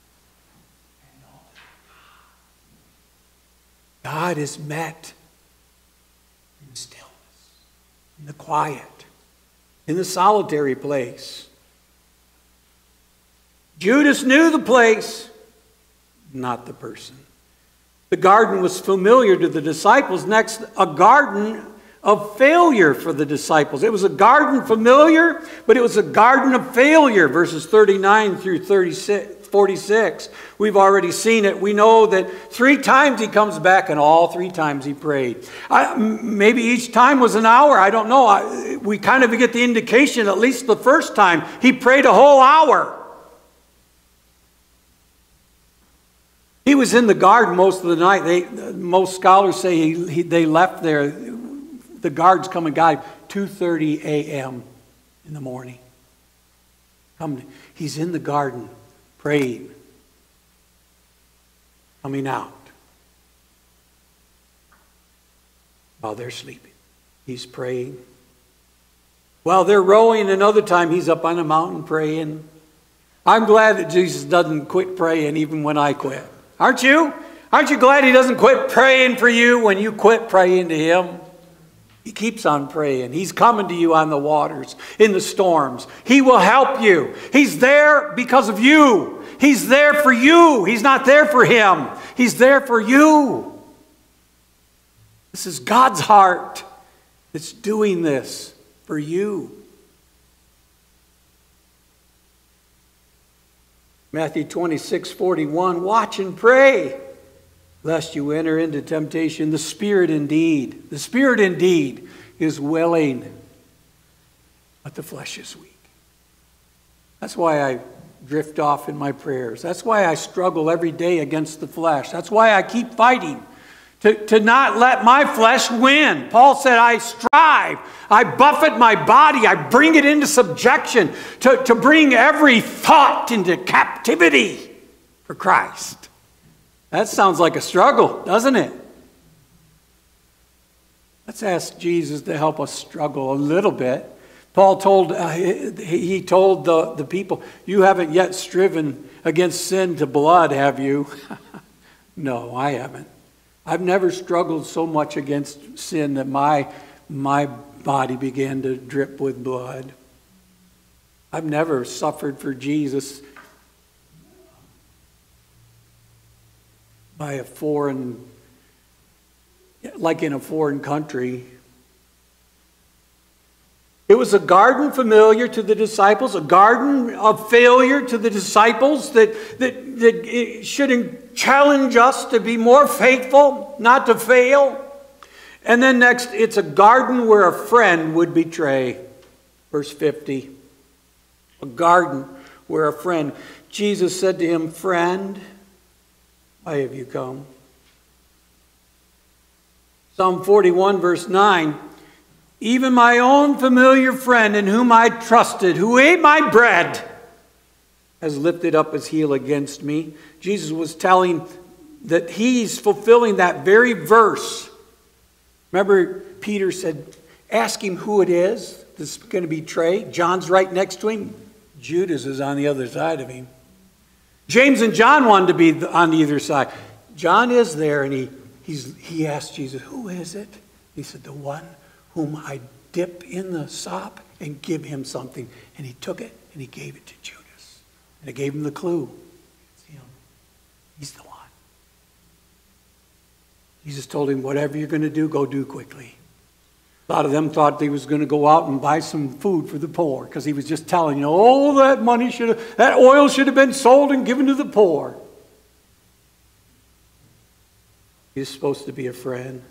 Speaker 2: God is met in stillness, in the quiet, in the solitary place. Judas knew the place, not the person. The garden was familiar to the disciples. Next, a garden of failure for the disciples. It was a garden familiar, but it was a garden of failure, verses thirty-nine through thirty-six, forty-six. We've already seen it. We know that three times he comes back, and all three times he prayed. I, maybe each time was an hour. I don't know. I, we kind of get the indication, at least the first time, he prayed a whole hour. He was in the garden most of the night. They, most scholars say he, he, they left there. The guards come and got him two thirty a m in the morning. Come, he's in the garden praying, coming out while they're sleeping. He's praying. While they're rowing, another time he's up on a mountain praying. I'm glad that Jesus doesn't quit praying even when I quit. Aren't you? Aren't you glad he doesn't quit praying for you when you quit praying to him? He keeps on praying. He's coming to you on the waters, in the storms. He will help you. He's there because of you. He's there for you. He's not there for him. He's there for you. This is God's heart that's doing this for you. Matthew twenty-six forty-one, watch and pray, lest you enter into temptation. The Spirit indeed, the Spirit indeed is willing, but the flesh is weak. That's why I drift off in my prayers. That's why I struggle every day against the flesh. That's why I keep fighting to, to not let my flesh win. Paul said, I strive, I buffet my body, I bring it into subjection to, to bring every thought into captivity for Christ. That sounds like a struggle, doesn't it? Let's ask Jesus to help us struggle a little bit. Paul told, uh, he told the, the people, you haven't yet striven against sin to blood, have you? No, I haven't. I've never struggled so much against sin that my, my body began to drip with blood. I've never suffered for Jesus by a foreign, like in a foreign country. It was a garden familiar to the disciples, a garden of failure to the disciples that, that, that should challenge us to be more faithful, not to fail. And then next, it's a garden where a friend would betray. Verse fifty. A garden where a friend. Jesus said to him, friend, why have you come? Psalm forty-one, verse nine. Even my own familiar friend in whom I trusted, who ate my bread, has lifted up his heel against me. Jesus was telling that he's fulfilling that very verse. Remember, Peter said, ask him who it is that's going to betray. John's right next to him. Judas is on the other side of him. James and John wanted to be on either side. John is there, and he, he's, he asked Jesus, who is it? He said, the one whom I dip in the sop and give him something. And he took it and he gave it to Judas. And it gave him the clue. It's him. He's the one. Jesus told him, whatever you're going to do, go do quickly. A lot of them thought he was going to go out and buy some food for the poor, because he was just telling you, oh, that money should have, that oil should have been sold and given to the poor. He's supposed to be a friend.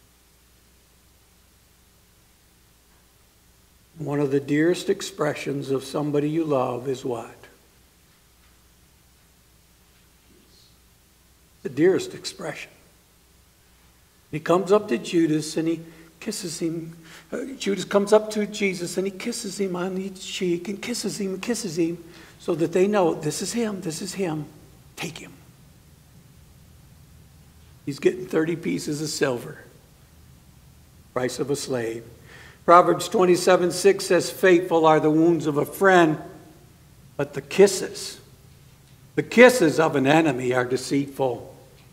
Speaker 2: One of the dearest expressions of somebody you love is what? The dearest expression. He comes up to Judas and he kisses him. Uh, Judas comes up to Jesus and he kisses him on each cheek and kisses him and kisses him so that they know this is him, this is him. Take him. He's getting thirty pieces of silver. Price of a slave. Proverbs twenty-seven six says, faithful are the wounds of a friend, but the kisses, the kisses of an enemy are deceitful.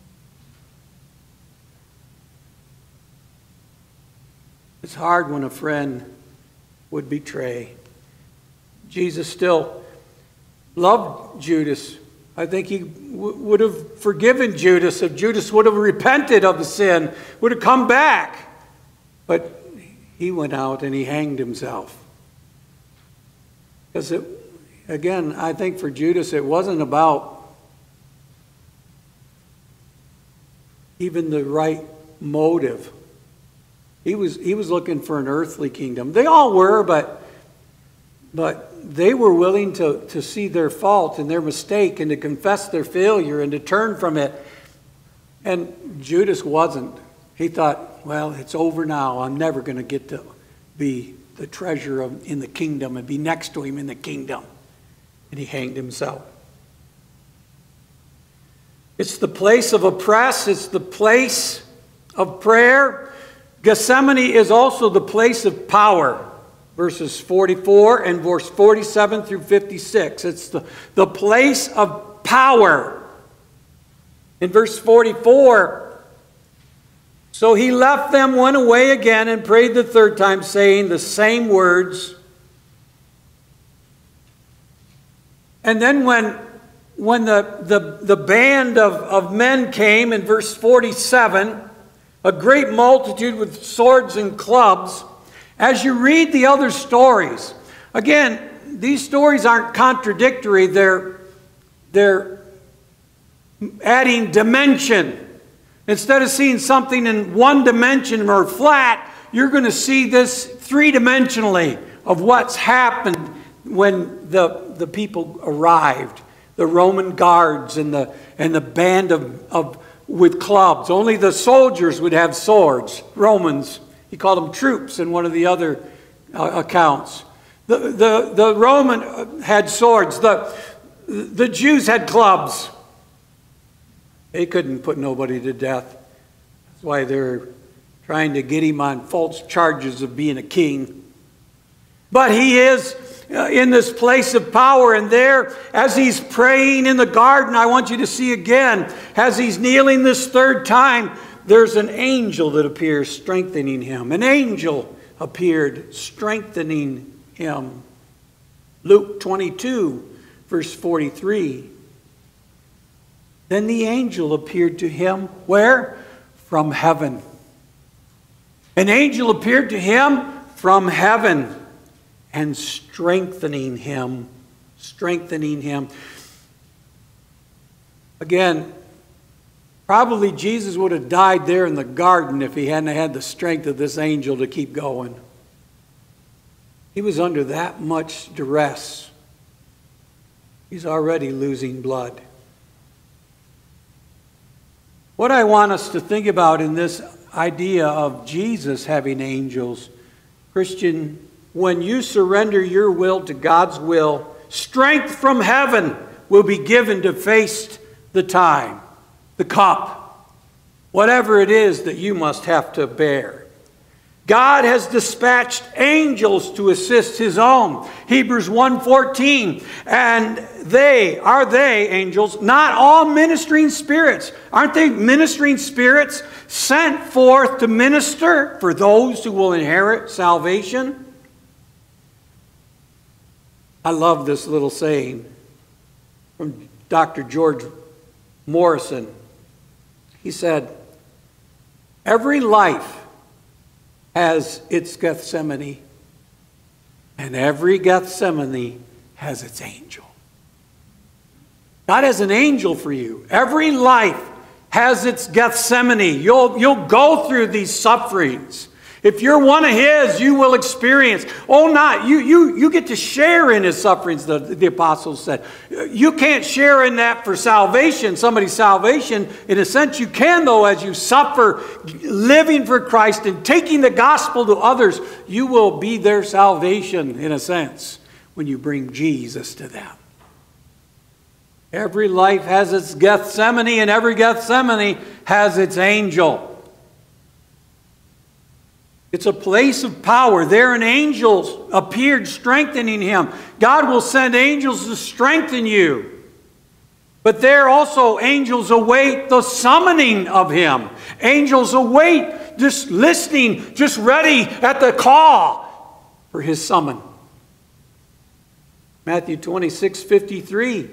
Speaker 2: It's hard when a friend would betray. Jesus still loved Judas. I think he w would have forgiven Judas if Judas would have repented of the sin, would have come back. But he went out and he hanged himself. Because, it, again, I think for Judas it wasn't about even the right motive. He was, he was looking for an earthly kingdom. They all were, but, but they were willing to, to see their fault and their mistake and to confess their failure and to turn from it. And Judas wasn't. He thought, well, it's over now. I'm never going to get to be the treasure of, in the kingdom and be next to him in the kingdom. And he hanged himself. It's the place of oppress. It's the place of prayer. Gethsemane is also the place of power. Verses forty-four and verse forty-seven through fifty-six. It's the, the place of power. In verse forty-four, So he left them, went away again, and prayed the third time, saying the same words. And then when, when the, the, the band of, of men came, in verse forty-seven, a great multitude with swords and clubs, as you read the other stories, again, these stories aren't contradictory, they're, they're adding dimension. Instead of seeing something in one dimension or flat, you're going to see this three-dimensionally of what's happened when the, the people arrived. The Roman guards and the, and the band of, of with clubs. Only the soldiers would have swords. Romans, he called them troops in one of the other uh, accounts. The, the, the Roman had swords. The, the Jews had clubs. They couldn't put nobody to death. That's why they're trying to get him on false charges of being a king. But he is in this place of power, and there, as he's praying in the garden, I want you to see again, as he's kneeling this third time, there's an angel that appears strengthening him. An angel appeared strengthening him. Luke twenty-two, verse forty-three. Then the angel appeared to him, where? From heaven. An angel appeared to him from heaven and strengthening him. Strengthening him. Again, probably Jesus would have died there in the garden if he hadn't had the strength of this angel to keep going. He was under that much duress. He's already losing blood. What I want us to think about in this idea of Jesus having angels, Christian, when you surrender your will to God's will, strength from heaven will be given to face the time, the cup, whatever it is that you must have to bear. God has dispatched angels to assist his own. Hebrews one fourteen. And they, are they, angels, not all ministering spirits? Aren't they ministering spirits sent forth to minister for those who will inherit salvation? I love this little saying from Doctor George Morrison. He said, every life has its Gethsemane, and every Gethsemane has its angel. God has an angel for you. Every life has its Gethsemane. You'll, you'll go through these sufferings. If you're one of his, you will experience. Oh, not. You, you, you get to share in his sufferings, the, the apostles said. You can't share in that for salvation, somebody's salvation. In a sense, you can, though, as you suffer, living for Christ and taking the gospel to others. You will be their salvation, in a sense, when you bring Jesus to them. Every life has its Gethsemane, and every Gethsemane has its angel. It's a place of power. There an angel appeared strengthening him. God will send angels to strengthen you. But there also angels await the summoning of him. Angels await, just listening, just ready at the call for his summon. Matthew twenty-six fifty-three.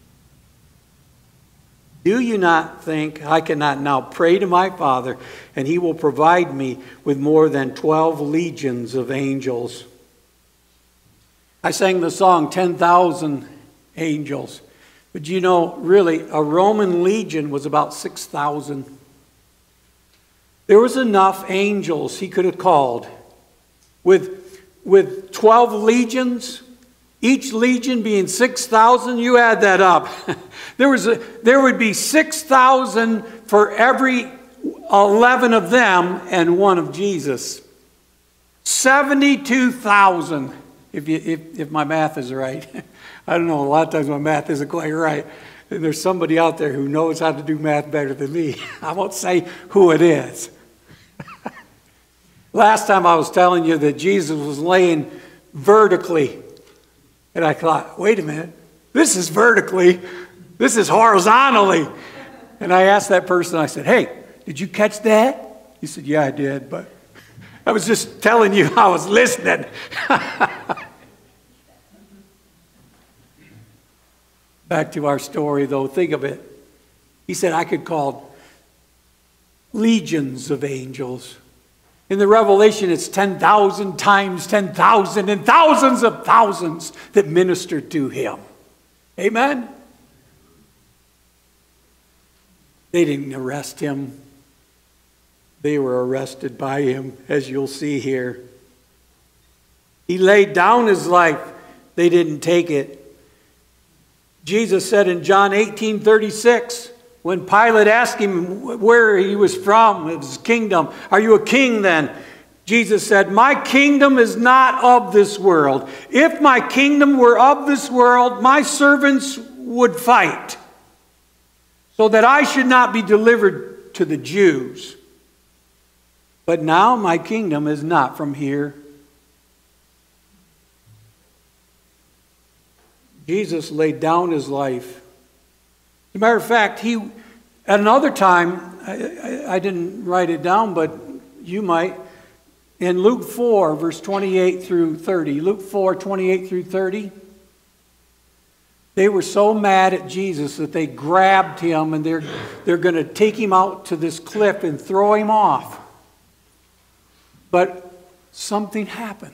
Speaker 2: Do you not think I cannot now pray to my Father, and he will provide me with more than twelve legions of angels? I sang the song, ten thousand angels. But you know, really, a Roman legion was about six thousand. There was enough angels he could have called. With, with twelve legions, each legion being six thousand, you add that up. There, was a, there would be six thousand for every eleven of them and one of Jesus. seventy-two thousand, if, you, if, if my math is right. I don't know, a lot of times my math isn't quite right. And there's somebody out there who knows how to do math better than me. I won't say who it is. Last time I was telling you that Jesus was laying vertically. And I thought, wait a minute, this is vertically, this is horizontally. And I asked that person, I said, hey, did you catch that? He said, yeah, I did, but I was just telling you I was listening. Back to our story, though, think of it. He said, I could call legions of angels. In the Revelation, it's ten thousand times ten thousand and thousands of thousands that minister to him. Amen? They didn't arrest him. They were arrested by him, as you'll see here. He laid down his life. They didn't take it. Jesus said in John eighteen thirty-six, when Pilate asked him where he was from, his kingdom, are you a king then? Jesus said, my kingdom is not of this world. If my kingdom were of this world, my servants would fight, so that I should not be delivered to the Jews. But now my kingdom is not from here. Jesus laid down his life. As a matter of fact, he, at another time, I, I, I didn't write it down, but you might, in Luke four, verse twenty-eight through thirty, Luke four, twenty-eight through thirty, they were so mad at Jesus that they grabbed him and they're, they're going to take him out to this cliff and throw him off. But something happened.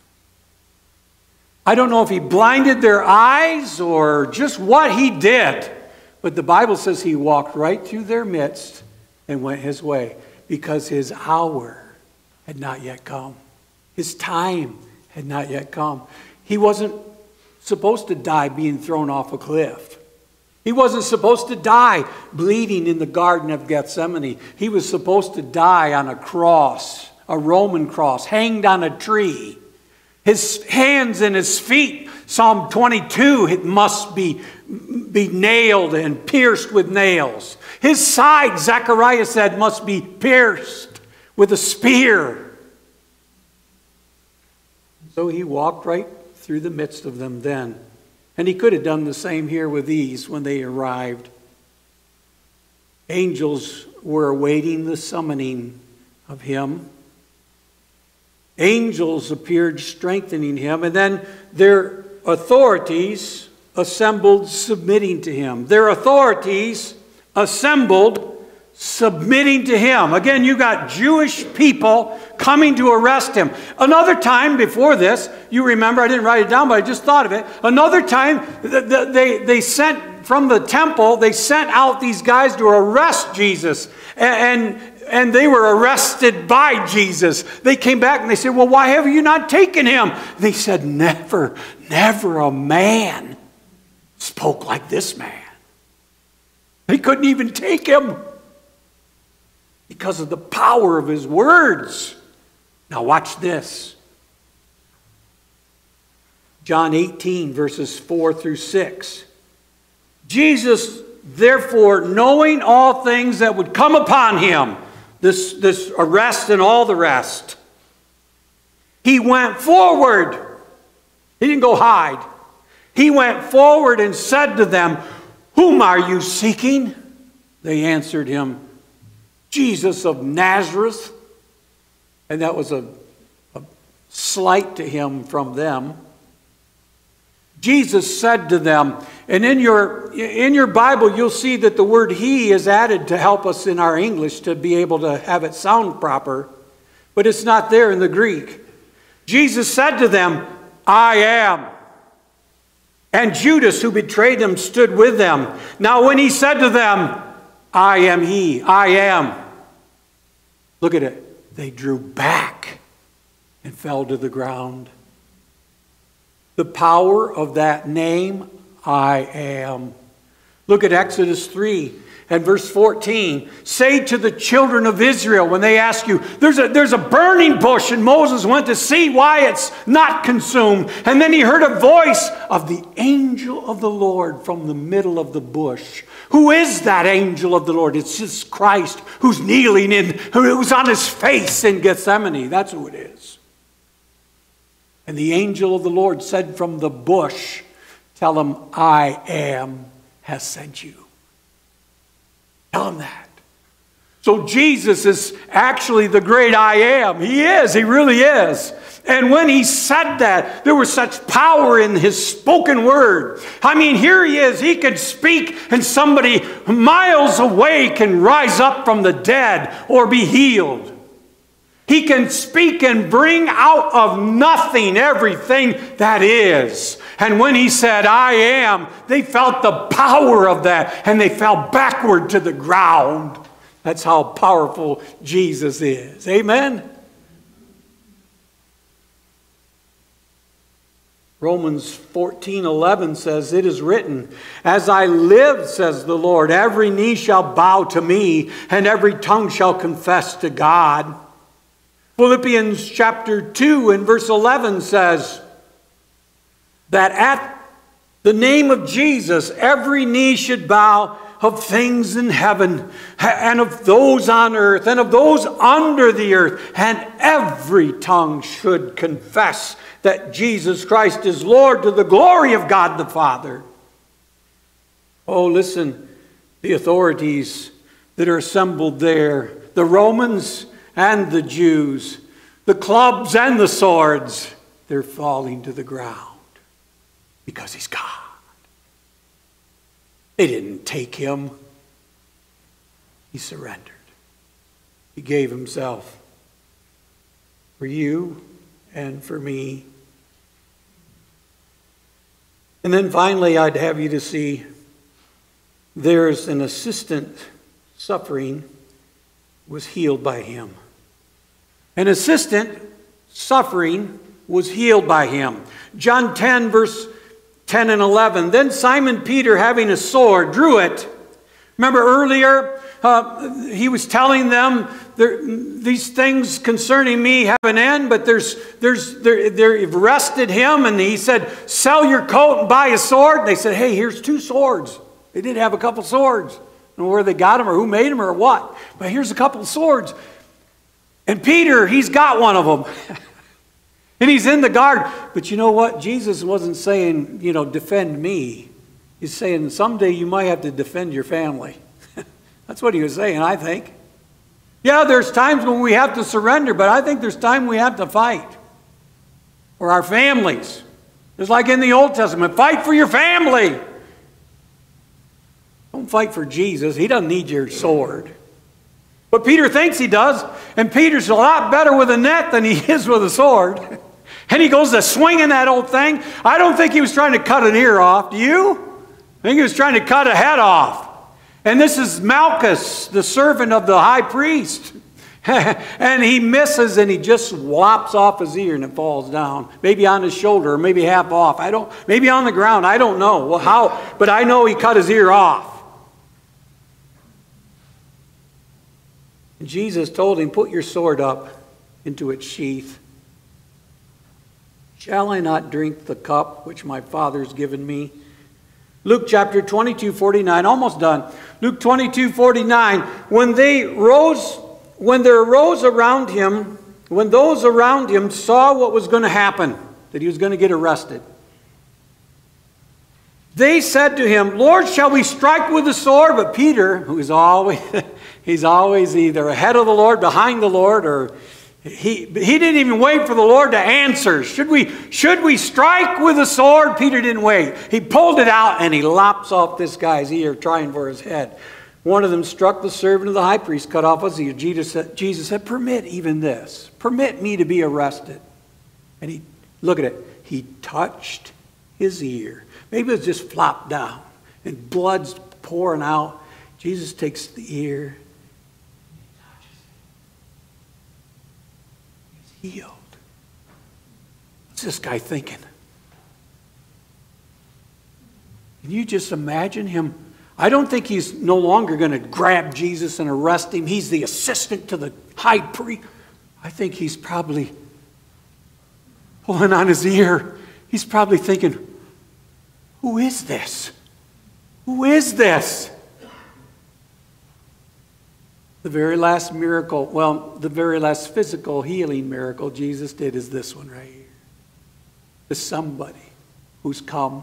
Speaker 2: I don't know if he blinded their eyes or just what he did, but the Bible says he walked right through their midst and went his way because his hour had not yet come. His time had not yet come. He wasn't supposed to die being thrown off a cliff. He wasn't supposed to die bleeding in the Garden of Gethsemane. He was supposed to die on a cross, a Roman cross, hanged on a tree. His hands and his feet, Psalm twenty-two, it must be, be nailed and pierced with nails. His side, Zechariah said, must be pierced with a spear. So he walked right through the midst of them then. And he could have done the same here with these when they arrived. Angels were awaiting the summoning of him. Angels appeared strengthening him, and then their authorities assembled submitting to him. Their authorities assembled submitting to him. Again, you got Jewish people coming to arrest him. Another time before this, you remember, I didn't write it down, but I just thought of it. Another time, they, they sent from the temple, they sent out these guys to arrest Jesus. And, and And they were arrested by Jesus. They came back and they said, well, why have you not taken him? They said, never, never a man spoke like this man. They couldn't even take him because of the power of his words. Now watch this. John eighteen, verses four through six. Jesus, therefore, knowing all things that would come upon him, This, this arrest and all the rest, he went forward. He didn't go hide. He went forward and said to them, whom are you seeking? They answered him, Jesus of Nazareth. And that was a, a slight to him from them. Jesus said to them, and in your, in your Bible, you'll see that the word he is added to help us in our English to be able to have it sound proper, but it's not there in the Greek. Jesus said to them, I am. And Judas, who betrayed him, stood with them. Now when he said to them, I am he, I am, look at it, they drew back and fell to the ground. The power of that name, I am. Look at Exodus three and verse fourteen. Say to the children of Israel when they ask you, there's a, there's a burning bush, and Moses went to see why it's not consumed. And then he heard a voice of the angel of the Lord from the middle of the bush. Who is that angel of the Lord? It's just Christ who's kneeling in, who's on his face in Gethsemane. That's who it is. And the angel of the Lord said from the bush, tell him, I am has sent you. Tell him that. So Jesus is actually the great I am. He is. He really is. And when he said that, there was such power in his spoken word. I mean, here he is. He could speak and somebody miles away can rise up from the dead or be healed. He can speak and bring out of nothing everything that is. And when he said, I am, they felt the power of that and they fell backward to the ground. That's how powerful Jesus is. Amen? Romans fourteen eleven says, it is written, as I live, says the Lord, every knee shall bow to me, and every tongue shall confess to God. Philippians chapter two and verse eleven says that at the name of Jesus, every knee should bow, of things in heaven, and of those on earth, and of those under the earth, and every tongue should confess that Jesus Christ is Lord, to the glory of God the Father. Oh, listen, the authorities that are assembled there, the Romans and the Jews, the clubs and the swords, they're falling to the ground because he's God. They didn't take him. He surrendered. He gave himself for you and for me. And then finally, I'd have you to see there's an assistant suffering was healed by him. An assistant suffering was healed by him. John ten, verse ten and eleven. Then Simon Peter, having a sword, drew it. Remember earlier, uh, he was telling them, there, these things concerning me have an end, but there's, there's, they're, they've arrested him, and he said, sell your coat and buy a sword. And they said, hey, here's two swords. They did have a couple swords. I don't know where they got them or who made them or what, but here's a couple of swords. And Peter, he's got one of them. And he's in the garden. But you know what? Jesus wasn't saying, you know, defend me. He's saying someday you might have to defend your family. That's what he was saying, I think. Yeah, there's times when we have to surrender, but I think there's time we have to fight for our families. Just like in the Old Testament, fight for your family. Don't fight for Jesus. He doesn't need your sword. But Peter thinks he does, and Peter's a lot better with a net than he is with a sword. And he goes to swinging that old thing. I don't think he was trying to cut an ear off. Do you? I think he was trying to cut a head off. And this is Malchus, the servant of the high priest. And he misses and he just lops off his ear and it falls down. Maybe on his shoulder or maybe half off. I don't, maybe on the ground. I don't know well, how, but I know he cut his ear off. And Jesus told him, put your sword up into its sheath. Shall I not drink the cup which my Father's given me? Luke chapter twenty-two, forty-nine, almost done. Luke twenty-two, forty-nine, when they rose, when there arose around him, when those around him saw what was going to happen, that he was going to get arrested, they said to him, Lord, shall we strike with the sword? But Peter, who is always, he's always either ahead of the Lord, behind the Lord, or he, he didn't even wait for the Lord to answer. Should we, should we strike with the sword? Peter didn't wait. He pulled it out and he lops off this guy's ear, trying for his head. One of them struck the servant of the high priest, cut off his ear. Jesus said, Jesus said, permit even this. Permit me to be arrested. And he, look at it, he touched his ear. Maybe it was just flopped down and blood's pouring out. Jesus takes the ear. He's healed. What's this guy thinking? Can you just imagine him? I don't think he's no longer going to grab Jesus and arrest him. He's the assistant to the high priest. I think he's probably pulling on his ear. He's probably thinking, who is this? Who is this? The very last miracle, well, the very last physical healing miracle Jesus did is this one right here. To somebody who's come,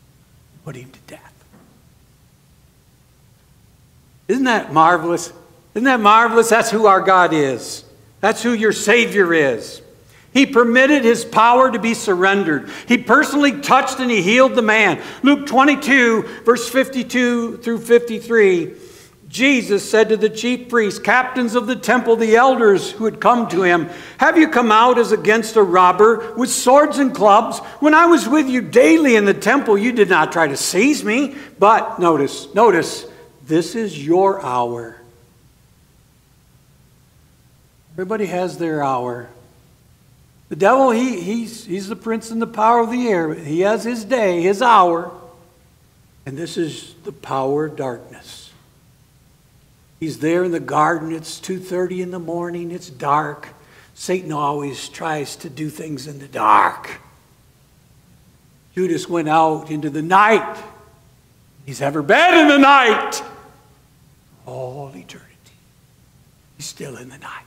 Speaker 2: put him to death. Isn't that marvelous? Isn't that marvelous? That's who our God is. That's who your Savior is. He permitted his power to be surrendered. He personally touched and he healed the man. Luke twenty-two, verse fifty-two through fifty-three, Jesus said to the chief priests, captains of the temple, the elders who had come to him, have you come out as against a robber with swords and clubs? When I was with you daily in the temple, you did not try to seize me. But notice, notice, this is your hour. Everybody has their hour. The devil, he, he's, he's the prince and the power of the air. He has his day, his hour. And this is the power of darkness. He's there in the garden. It's two thirty in the morning. It's dark. Satan always tries to do things in the dark. Judas went out into the night. He's ever been in the night. All eternity. He's still in the night.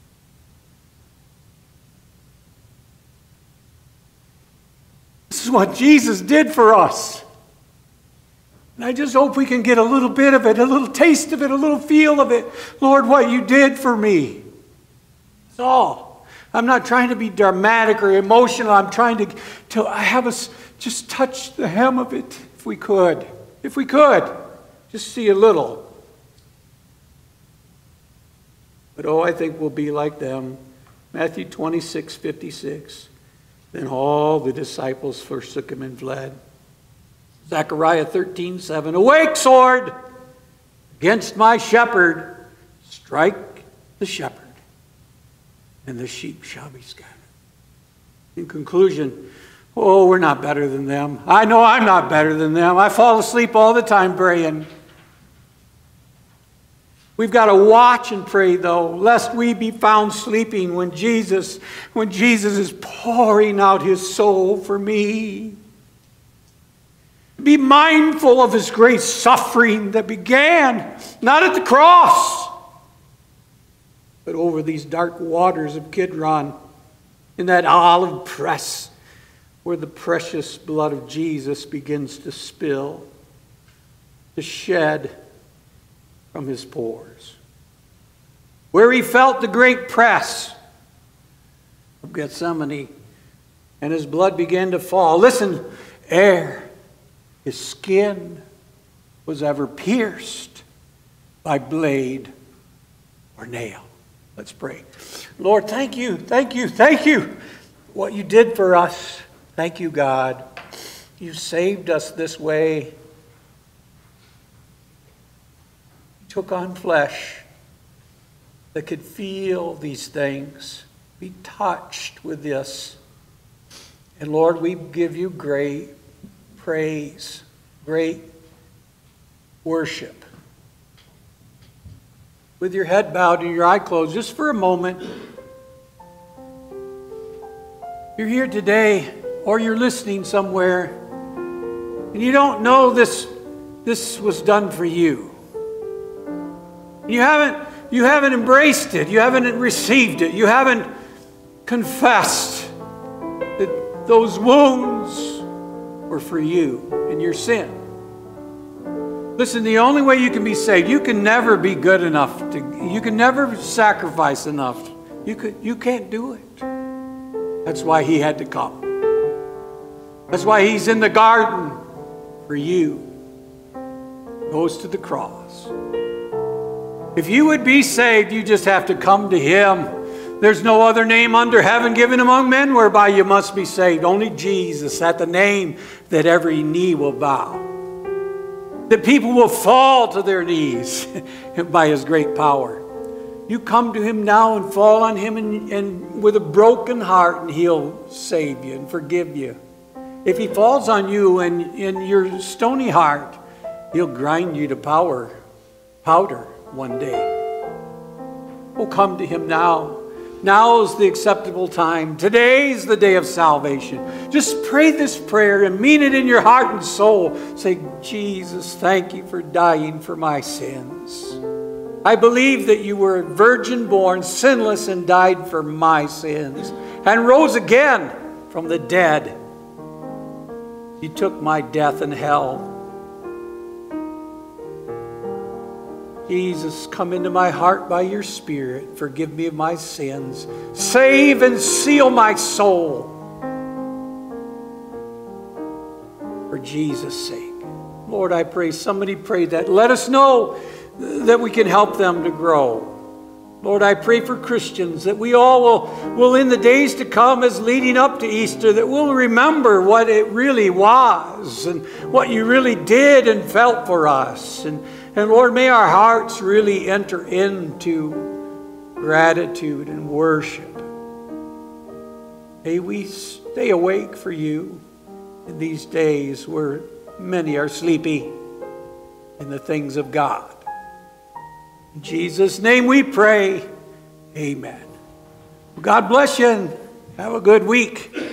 Speaker 2: This is what Jesus did for us. And I just hope we can get a little bit of it, a little taste of it, a little feel of it. Lord, what you did for me. That's all. I'm not trying to be dramatic or emotional. I'm trying to, to have us just touch the hem of it, if we could. If we could. Just see a little. But oh, I think we'll be like them. Matthew twenty-six, fifty-six. Then all the disciples forsook him and fled. Zechariah thirteen, seven. Awake, sword! Against my shepherd, strike the shepherd, and the sheep shall be scattered. In conclusion, oh, we're not better than them. I know I'm not better than them. I fall asleep all the time praying. We've got to watch and pray, though, lest we be found sleeping when Jesus, when Jesus is pouring out his soul for me. Be mindful of his great suffering that began not at the cross, but over these dark waters of Kidron, in that olive press where the precious blood of Jesus begins to spill, to shed from his pores. Where he felt the great press of Gethsemane, and his blood began to fall. Listen, ere his skin was ever pierced by blade or nail. Let's pray. Lord, thank you, thank you, thank you. What you did for us. Thank you, God. You saved us this way. You took on flesh that could feel these things, be touched with this. And Lord, we give you great praise, great worship. With your head bowed and your eye closed, just for a moment. You're here today, or you're listening somewhere, and you don't know this, this was done for you. You haven't, you haven't embraced it. You haven't received it. You haven't confessed that those wounds were for you and your sin. Listen, the only way you can be saved, you can never be good enough. To, you can never sacrifice enough. You, could, you can't do it. That's why he had to come. That's why he's in the garden for you. Goes to the cross. If you would be saved, you just have to come to him. There's no other name under heaven given among men whereby you must be saved. Only Jesus, at the name that every knee will bow. That people will fall to their knees by his great power. You come to him now and fall on him and, and with a broken heart, and he'll save you and forgive you. If he falls on you and in your stony heart, he'll grind you to power, powder one day. Oh, come to him now. Now is the acceptable time. Today is the day of salvation. Just pray this prayer and mean it in your heart and soul. Say, Jesus, thank you for dying for my sins. I believe that you were virgin born, sinless, and died for my sins, and rose again from the dead. You took my death and hell. Jesus, come into my heart by your Spirit. Forgive me of my sins. Save and seal my soul. For Jesus' sake. Lord, I pray somebody prayed that. Let us know that we can help them to grow. Lord, I pray for Christians that we all will, will in the days to come as leading up to Easter, that we'll remember what it really was and what you really did and felt for us. And, and Lord, may our hearts really enter into gratitude and worship. May we stay awake for you in these days where many are sleepy in the things of God. In Jesus' name we pray. Amen. God bless you and have a good week.